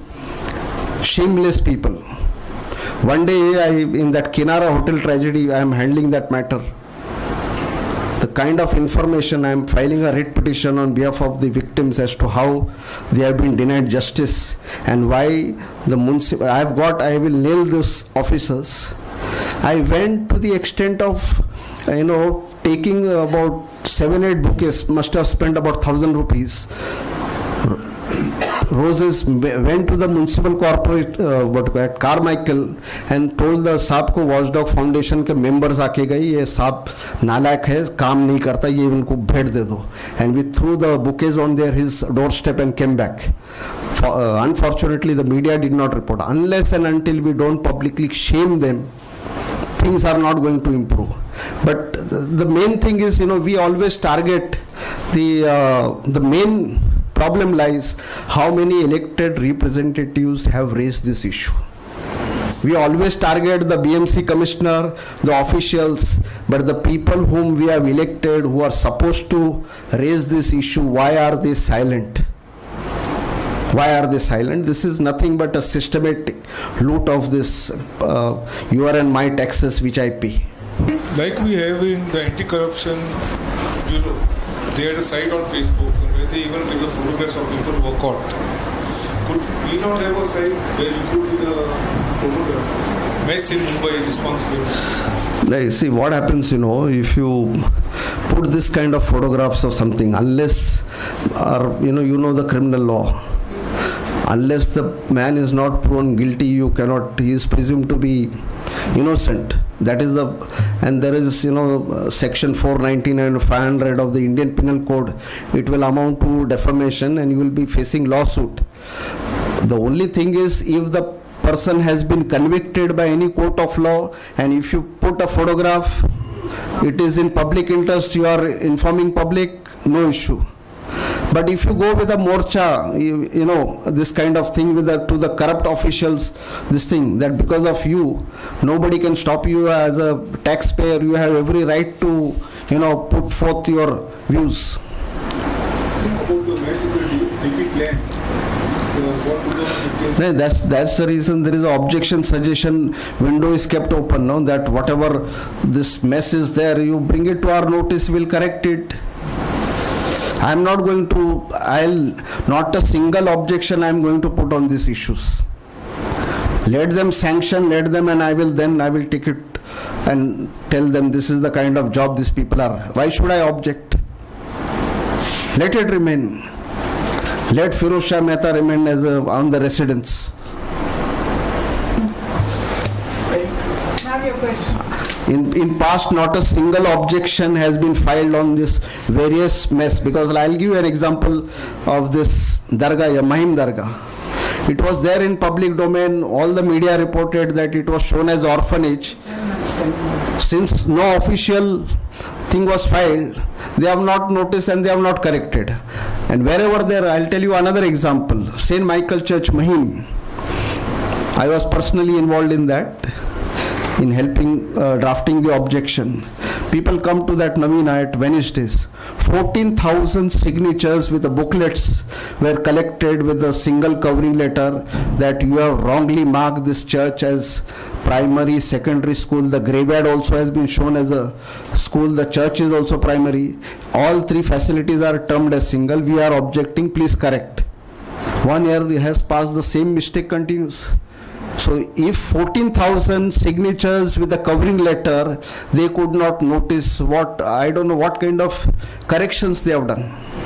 One day in that Kinara hotel tragedy, I am handling that matter. The kind of information, I am filing a writ petition on behalf of the victims as to how they have been denied justice and why the municipal. I will nail those officers. I went to the extent of taking about 7-8 bouquets, must have spent about 1,000 rupees. Roses, went to the municipal corporate at Carmichael and told the साहब को Watchdog Foundation के members आके गए, ये साहब नालायक है, काम नहीं करता, ये इनको भेंट दे दो. And we threw the bouquets on his doorstep and came back. Unfortunately, the media did not report. Unless and until we don't publicly shame them, things are not going to improve. But the main thing is, we always target the main problem lies how many elected representatives have raised this issue. We always target the BMC commissioner, the officials, but the people whom we have elected who are supposed to raise this issue, why are they silent? Why are they silent? This is nothing but a systematic loot of this your and my taxes which I pay. Like we have in the Anti-Corruption Bureau, they had a site on Facebook where they even take the photographs of people who are caught. Could we not have a site where you could be the photograph? Mess in Mumbai responsible. Like, see what happens, if you put this kind of photographs of something, unless, the criminal law, unless the man is not proven guilty, he is presumed to be innocent. That is and there is, section 499 and 500 of the Indian Penal Code. It will amount to defamation and you will be facing lawsuit. The only thing is, if the person has been convicted by any court of law, and if you put a photograph, it is in public interest, you are informing public, no issue. But if you go with a morcha, this kind of thing to the corrupt officials, this thing, that because of you, nobody can stop you as a taxpayer, you have every right to, put forth your views. That's the reason there is an objection suggestion window is kept open, no? That whatever this mess is there, you bring it to our notice, we'll correct it. Not a single objection I'm going to put on these issues. Let them sanction, and I will take it and tell them this is the kind of job these people are. Why should I object? Let it remain. Let Firoz Shah Mehta remain on the residence. Have your question. In past, not a single objection has been filed on this various mess, because I'll give you an example of this Dargah, Mahim Dargah. It was there in public domain. All the media reported that it was shown as orphanage. Since no official thing was filed, they have not noticed and they have not corrected. And wherever there, I'll tell you another example. St. Michael Church, Mahim. I was personally involved in that, in helping drafting the objection. People come to that Navina at Wednesdays. 14,000 signatures with the booklets were collected with a single covering letter that you have wrongly marked this church as primary, secondary school. The graveyard also has been shown as a school. The church is also primary. All three facilities are termed as single. We are objecting. Please correct. 1 year has passed. The same mistake continues. So if 14,000 signatures with a covering letter, they could not notice I don't know what kind of corrections they have done.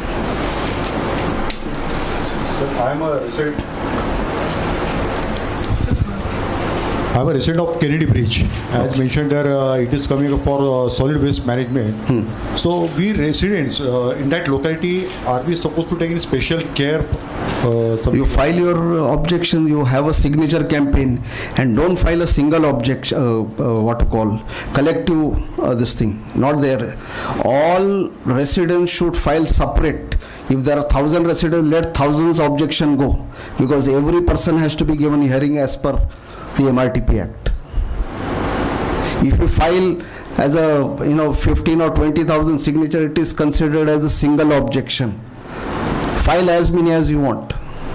I'm a resident of Kennedy Bridge. As mentioned there, it is coming up for solid waste management. So we residents in that locality, are we supposed to take any special care? You file your objection, you have a signature campaign, and don't file a single objection, collective this thing, not there. All residents should file separate. If there are 1,000 residents, let thousands objection go, because every person has to be given hearing as per the MRTP Act. If you file as a 15 or 20,000 signature, it is considered as a single objection. File as many as you want.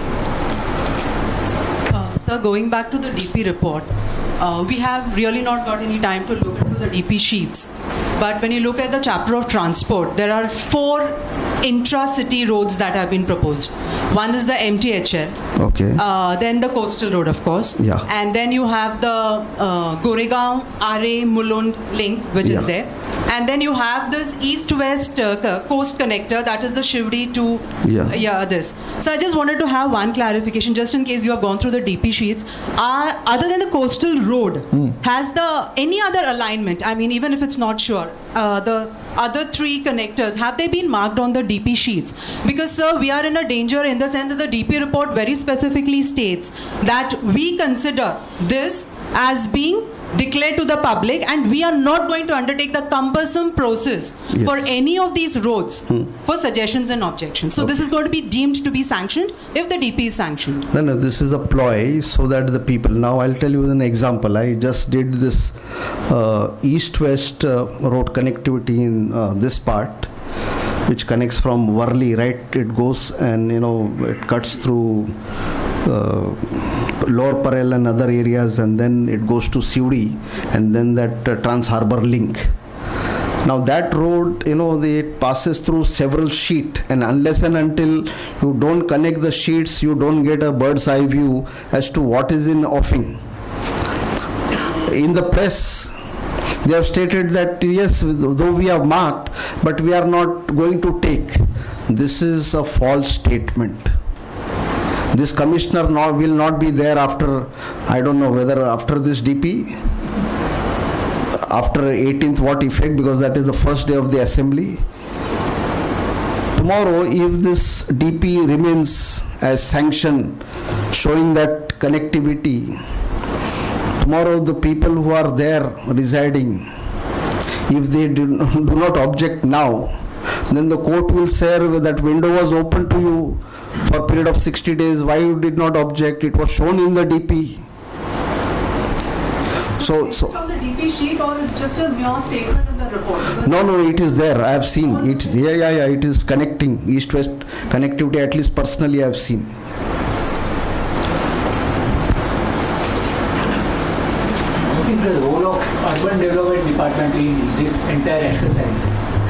Sir, going back to the DP report, we have really not got any time to look into the DP sheets. But when you look at the chapter of transport, there are 4 intra-city roads that have been proposed. One is the MTHL. Okay. Then the coastal road, of course. Yeah. And then you have the Goregaon, RA, Mulund link, which is there. And then you have this east-west coast connector, that is the Shivdi to this. So I just wanted to have one clarification, just in case you have gone through the DP sheets. Other than the coastal road, has any other alignment, I mean, even if it's not sure, the other 3 connectors, have they been marked on the DP sheets? Because, sir, we are in a danger in the sense that the DP report very specifically states that we consider this as being declared to the public, and we are not going to undertake the cumbersome process for any of these roads for suggestions and objections. So this is going to be deemed to be sanctioned if the DP is sanctioned. No, this is a ploy so that the people, now I'll tell you an example. I just did this east-west road connectivity in this part, which connects from Worli, right? It goes and it cuts through Lower Parel and other areas, and then it goes to Sivdi, and then that Trans Harbour link. Now that road, it passes through several sheets, and unless and until you don't connect the sheets, you don't get a bird's eye view as to what is in offing. In the press, they have stated that yes, though we have marked, but we are not going to take. This is a false statement. This commissioner will not be there after, I don't know whether after this DP, after 18th what effect, because that is the first day of the assembly. Tomorrow, if this DP remains as sanctioned, showing that connectivity, tomorrow the people who are there residing, if they do not object now, then the court will say that window was open to you for a period of 60 days. Why you did not object? It was shown in the DP. So from the DP sheet, or it's just a mere statement in the report? No, it is there. I have seen. It is it is connecting east-west connectivity. At least personally, I have seen. What is the role of Urban Development Department in this entire exercise?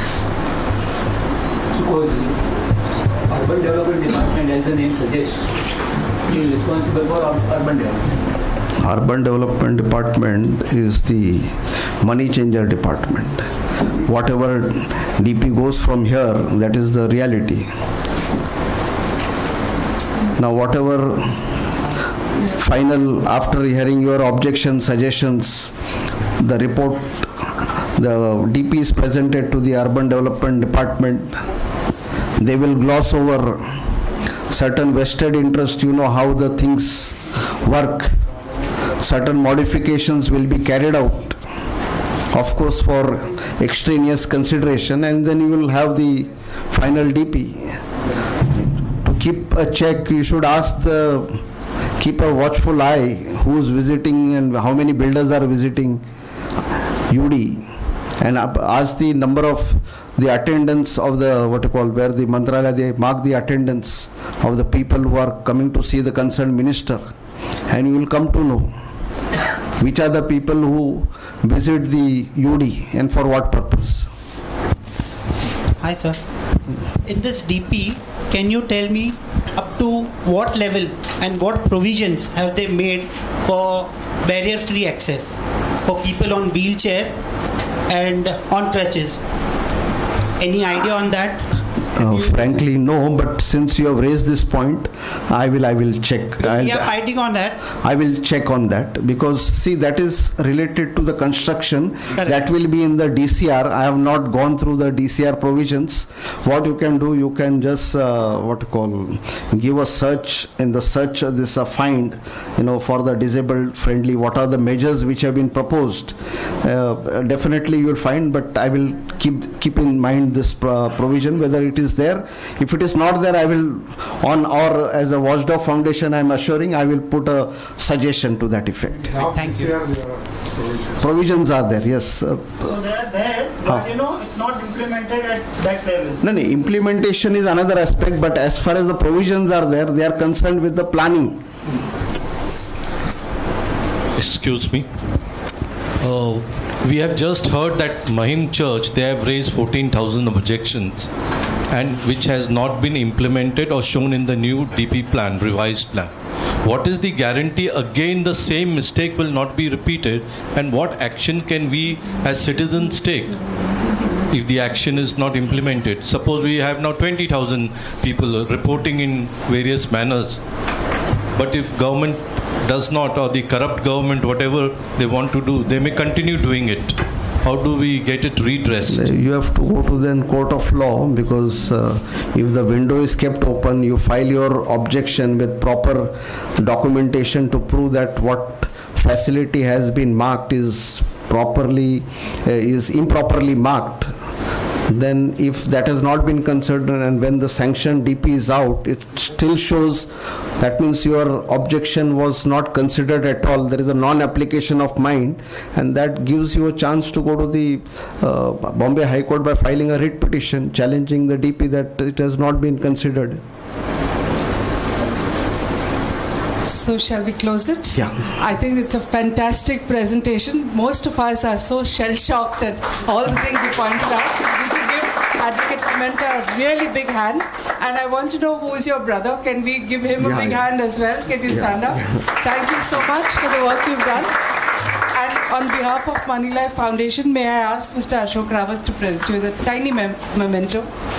Because Urban Development Department, as the name suggests, is responsible for urban development. Urban Development Department is the money changer department. Whatever DP goes from here, that is the reality. Now, whatever final, after hearing your objections, suggestions, the report, the DP is presented to the Urban Development Department. They will gloss over certain vested interest, how the things work. Certain modifications will be carried out, of course, for extraneous consideration, and then you will have the final DP. To keep a check, you should keep a watchful eye who's visiting and how many builders are visiting UD, and ask the number of the attendance of the, where the Mantralaya, they mark the attendance of the people who are coming to see the concerned minister, and you will come to know which are the people who visit the UD and for what purpose. Hi sir. In this DP, can you tell me up to what level and what provisions have they made for barrier-free access for people on wheelchair and on crutches? Any idea on that? Frankly, no. But since you have raised this point, I will check. We are fighting on that. I will check on that, because see, that is related to the construction. Correct. That will be in the DCR. I have not gone through the DCR provisions. What you can do, you can just give a search. In the search, this a find, for the disabled friendly. What are the measures which have been proposed? Definitely you will find. But I will keep in mind this provision, whether it is there. If it is not there, I will or as a Watchdog Foundation, I am assuring, I will put a suggestion to that effect. Thank you. Provisions are there, yes. So they are there, but it's not implemented at that level. No, implementation is another aspect, but as far as the provisions are there, they are concerned with the planning. Excuse me. We have just heard that Mahim Church, they have raised 14,000 objections, and which has not been implemented or shown in the new DP plan, revised plan. What is the guarantee again the same mistake will not be repeated, and what action can we as citizens take if the action is not implemented? Suppose we have now 20,000 people reporting in various manners, but if government does not, or the corrupt government, whatever they want to do, they may continue doing it. How do we get it redressed? You have to go to the court of law, because if the window is kept open, you file your objection with proper documentation to prove that what facility has been marked is improperly marked. Then if that has not been considered, and when the sanctioned DP is out, it still shows, that means your objection was not considered at all. There is a non-application of mind, and that gives you a chance to go to the Bombay High Court by filing a writ petition challenging the DP that it has not been considered. So shall we close it? Yeah. I think it's a fantastic presentation. Most of us are so shell-shocked at all the things you pointed out. We could give Advocate Pimenta a really big hand. And I want to know who's your brother. Can we give him a big hand as well? Can you stand up? Thank you so much for the work you've done. And on behalf of Money Life Foundation, may I ask Mr. Ashok Rawat to present you the tiny memento.